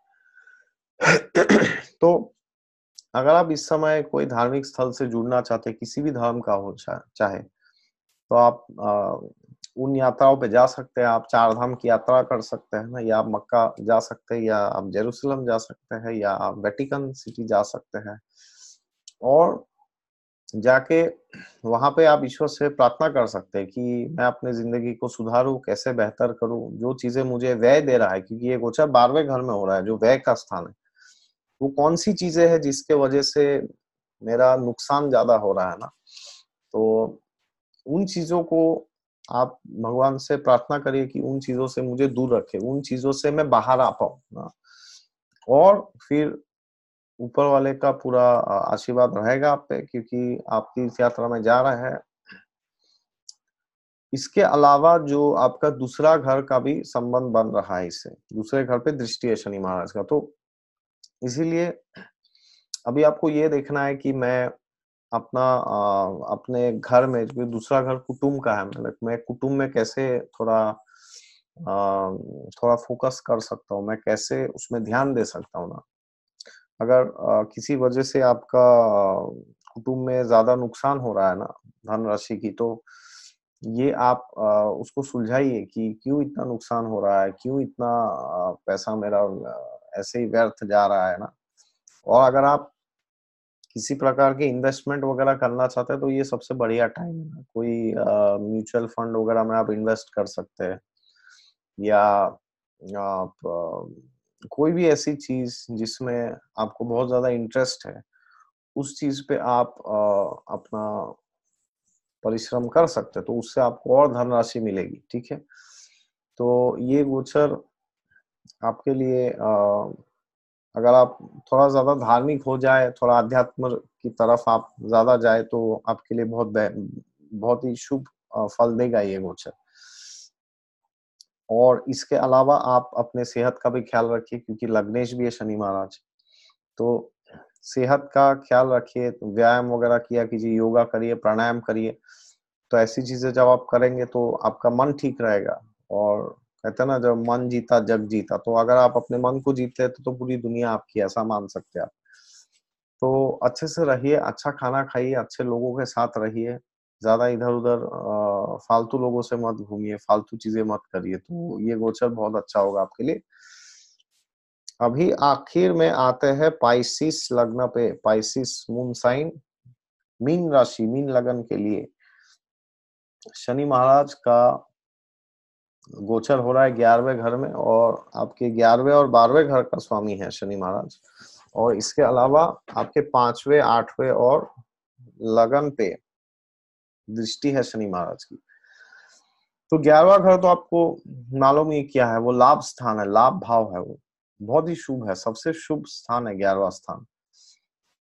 तो अगर आप इस समय कोई धार्मिक स्थल से जुड़ना चाहते हैं, किसी भी धर्म का हो चा चाहे, तो आप अ, उन यात्राओं पे जा सकते हैं। आप चार धाम की यात्रा कर सकते हैं ना, या आप मक्का जा सकते हैं, या आप जेरूशलम जा सकते हैं, या आप वेटिकन सिटी जा सकते हैं। और जाके वहाँ पे आप ईश्वर से प्रार्थना कर सकते हैं कि मैं अपनी ज़िंदगी को सुधारूँ, कैसे बेहतर करूँ, जो चीज़ें मुझे व्यय दे रहा है, क्योंकि ये गोचर बारहवें घर में हो रहा है, जो व्यय का स्थान है। वो कौन-सी चीज़ें हैं जिसके वजह से मेरा नुकसान ज़्यादा हो रहा है ना, तो उन चीज़ों को आप भगवान से प्रार्थना करिए कि उन चीज़ों से मुझे दूर रखें, उन चीज़ों से मैं बाहर आ पाऊँ ना। और फिर ऊपर वाले का पूरा अ, आशीर्वाद रहेगा आप पे, क्योंकि आप तीर्थ यात्रा में जा रहे हैं। इसके अलावा जो आपका दूसरा घर का भी संबंध बन रहा है इससे, दूसरे घर पे दृष्टि है शनि महाराज का, तो इसीलिए अभी आपको ये देखना है कि मैं अपना अ, अपने घर में जो दूसरा घर कुटुंब का है, मतलब मैं कुटुंब में कैसे थोड़ा अ, थोड़ा फ़ोकस कर सकता हूँ, मैं कैसे उसमें ध्यान दे सकता हूँ ना। अगर अ, किसी वजह से आपका अ, कुटुंब में ज़्यादा नुकसान हो रहा है ना, धनराशि की, तो ये आप अ, उसको सुलझाइए कि क्यों इतना नुकसान हो रहा है, क्यों इतना अ, पैसा मेरा अ, ऐसे ही व्यर्थ जा रहा है ना। और अगर आप किसी प्रकार के इन्वेस्टमेंट वगैरह करना चाहते हैं, तो ये सबसे बढ़िया टाइम है। कोई अ, म्यूचुअल फंड वगैरह में आप इन्वेस्ट कर सकते हैं, या आप अ, कोई भी ऐसी चीज़ जिसमें आपको बहुत ज़्यादा इंटरेस्ट है, उस चीज़ पे आप अ, अपना परिश्रम कर सकते हैं, तो उससे आपको और धनराशि मिलेगी, ठीक है? तो ये गोचर आपके लिए अ, अगर आप थोड़ा ज़्यादा धार्मिक हो जाए, थोड़ा अध्यात्म की तरफ आप ज़्यादा जाए, तो आपके लिए बहुत बे बहुत ही शुभ अ, फल देगा ये गोचर। और इसके अलावा आप अपने सेहत का भी ख्याल रखिए, क्योंकि लग्नेश भी है शनि महाराज। तो सेहत का ख्याल रखिए, तो व्यायाम वगैरह किया कीजिए, योगा करिए, प्राणायाम करिए। तो ऐसी चीज़ें जब आप करेंगे तो आपका मन ठीक रहेगा। और कहते हैं ना, जब मन जीता जग जीता, तो अगर आप अपने मन को जीत लेते तो पूरी दुनिया आपकी, ऐसा मान सकते हैं आप। तो अच्छे से रहिए, अच्छा खाना खाइए, अच्छे लोगों के साथ रहिए, ज़्यादा इधर-उधर अ, फालतू लोगों से मत घूमिए, फालतू चीज़ें मत करिए, तो ये गोचर बहुत अच्छा होगा आपके लिए। अभी आखिर में आते हैं पाइसेस लग्न पे, पाइसेस मून साइन, मीन राशि, मीन लगन के लिए शनि महाराज का गोचर हो रहा है ग्यारहवें घर में, और आपके ग्यारहवें और बारहवें घर का स्वामी है शनि महाराज। और इसके अलावा आपके पाँचवें, आठवें और लगन पे दृष्टि है शनि महाराज की। तो ग्यारहवां घर तो आपको मालूम ही क्या है, वो लाभ स्थान है, लाभ भाव है, वो बहुत ही शुभ है, सबसे शुभ स्थान है ग्यारहवां स्थान।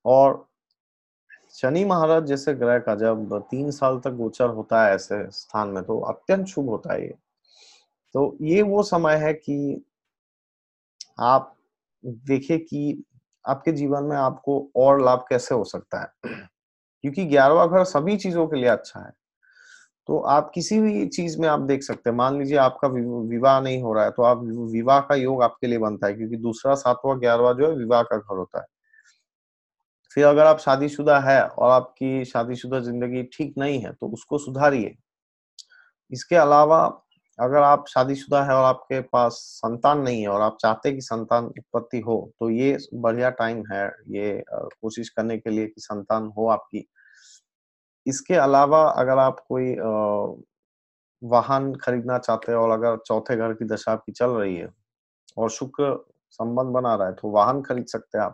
और शनि महाराज जैसे ग्रह का जब तीन साल तक गोचर होता है ऐसे स्थान में तो अत्यंत शुभ होता है ये। तो ये वो समय है कि आप देखिए कि आपके जीवन में आपको और लाभ कैसे हो सकता है। क्योंकि ग्यारहवां घर सभी चीज़ों के लिए अच्छा है। तो आप किसी भी चीज़ में आप देख सकते हैं, मान लीजिए आपका वि विवाह नहीं हो रहा है, तो आप विवाह का योग आपके लिए बनता है क्योंकि दूसरा, सातवाँ, ग्यारहवां जो है विवाह का घर होता है। फिर अगर आप शादीशुदा है और आपकी शादीशुदा ज़िंदगी ठीक नहीं है, तो उसको सुधारिए। इसके अलावा अगर आप शादीशुदा हैं और आपके पास संतान नहीं है और आप चाहते हैं कि संतान उत्पत्ति हो, तो ये बढ़िया टाइम है ये अ, कोशिश करने के लिए कि संतान हो आपकी। इसके अलावा अगर आप कोई अ, वाहन खरीदना चाहते हैं और अगर चौथे घर की दशा आपकी चल रही है और शुक्र संबंध बना रहा है, तो वाहन खरीद सकते हैं आप।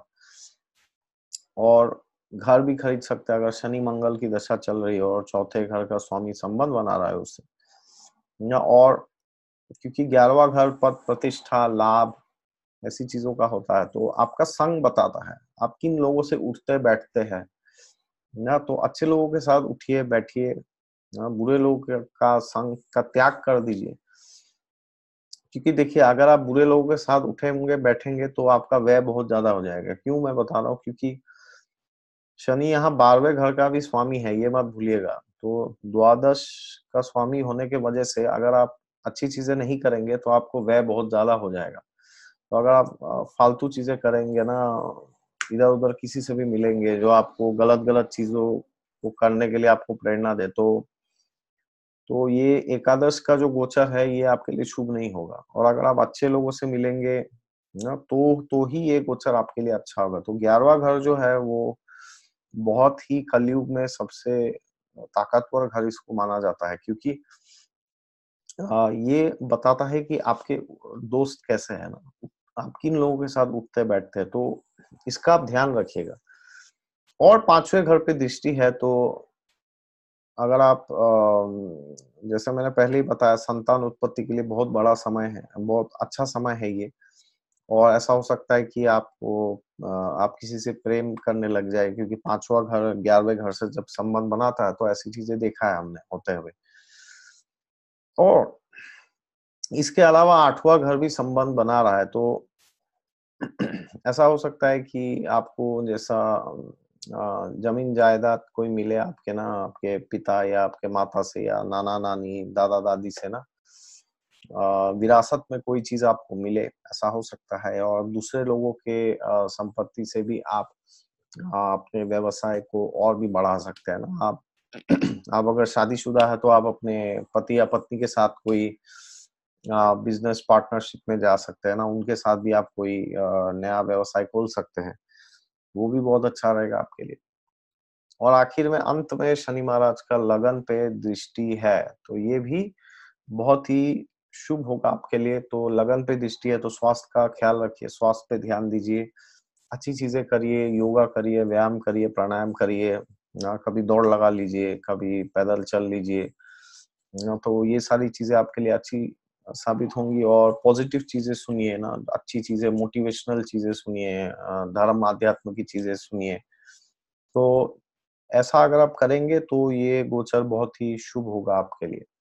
और घर भी खरीद सकते हैं अगर शनि-मंगल की दशा चल रही है और चौथे घर का स्वामी संबंध बना रहा है उससे। या और क्योंकि ग्यारहवां घर पद प्रतिष्ठा, लाभ ऐसी चीज़ों का होता है, तो आपका संग बताता है। आप किन लोगों से उठते-बैठते हैं, ना तो अच्छे लोगों के साथ उठिए, बैठिए, अ, बुरे लोगों क का संग का त्याग कर दीजिए। क्योंकि देखिए अगर आप बुरे लोगों के साथ उठेंगे, बैठेंगे तो आपका व्यय बहुत ज़्यादा हो जाएगा। क्यों मैं बता रहा हूँ? क्योंकि शनि यहाँ बारहवें घर का भी स्वामी है, ये मत भूलिएगा। तो द्वादश का स्वामी होने के वजह से अगर आप अच्छी चीज़ें नहीं करेंगे, तो आपको व्यय बहुत ज़्यादा हो जाएगा। तो अगर आप अ, फालतू चीज़ें करेंगे ना, इधर-उधर किसी से भी मिलेंगे, जो आपको गलत-गलत चीज़ों को करने के लिए आपको प्रेरणा दे, तो तो ये एकादश का जो गोचर है, ये आपके लिए शुभ नहीं होगा। और अगर आप अच्छे लोगों से मिलेंगे ना, तो तो ही ये गोचर आपके लिए अच्छा होगा। तो ग्यारहवां घर जो है, वो बहुत ही कलयुग में सबसे ताकतवर घर इसको माना जाता है क्योंकि अ, ये बताता है कि आपके दोस्त कैसे हैं ना, आप किन लोगों के साथ उठते-बैठते हैं, तो इसका आप ध्यान रखिएगा। और पाँचवें घर पे दृष्टि है तो अगर आप अ, जैसे मैंने पहले ही बताया संतान उत्पत्ति के लिए बहुत बड़ा समय है, बहुत अच्छा समय है ये। और ऐसा हो सकता है कि आपको अ, आप किसी से प्रेम करने लग जाए क्योंकि पाँचवाँ घर ग्यारहवें घर से जब संबंध बनाता है, तो ऐसी चीज़ें देखा है हमने होते हुए। और इसके अलावा आठवाँ घर भी संबंध बना रहा है, तो ऐसा हो सकता है कि आपको जैसा अ, ज़मीन जायदाद कोई मिले आपके ना आपके पिता या आपके माता से या नाना-नानी, दादा-दादी से ना अ, विरासत में कोई चीज़ आपको मिले, ऐसा हो सकता है। और दूसरे लोगों के अ, संपत्ति से भी आप अ, अपने व्यवसाय को और भी बढ़ा सकते हैं ना। आप आप अगर शादीशुदा हैं, तो आप अपने पति या पत्नी के साथ कोई अ, बिज़नेस पार्टनरशिप में जा सकते हैं ना, उनके साथ भी आप कोई अ, नया व्यवसाय खोल सकते हैं। वो भी बहुत अच्छा रहेगा आपके लिए। और आखिर में अंत में शनि महाराज का लगन पे दृष्टि है, तो ये भी बहुत ही शुभ होगा आपके लिए। तो लगन पे दृष्टि है तो स्वास्थ्य का ख्याल रखिए, स्वास्थ्य पे ध्यान दीजिए, अच्छी चीज़ें करिए, योगा करिए, व्यायाम करिए, प्राणायाम करिए, अ, कभी दौड़ लगा लीजिए, कभी पैदल चल लीजिए। अ, तो ये सारी चीज़ें आपके लिए अच्छी अ, साबित होंगी। और पॉज़िटिव चीज़ें सुनिए ना, अच्छी चीज़ें, मोटिवेशनल चीज़ें सुनिए, अ, धर्म, आध्यात्म की चीज़ें सुनिए। तो ऐसा अगर आप करेंगे तो ये गोचर बहुत ही शुभ होगा आपके लिए।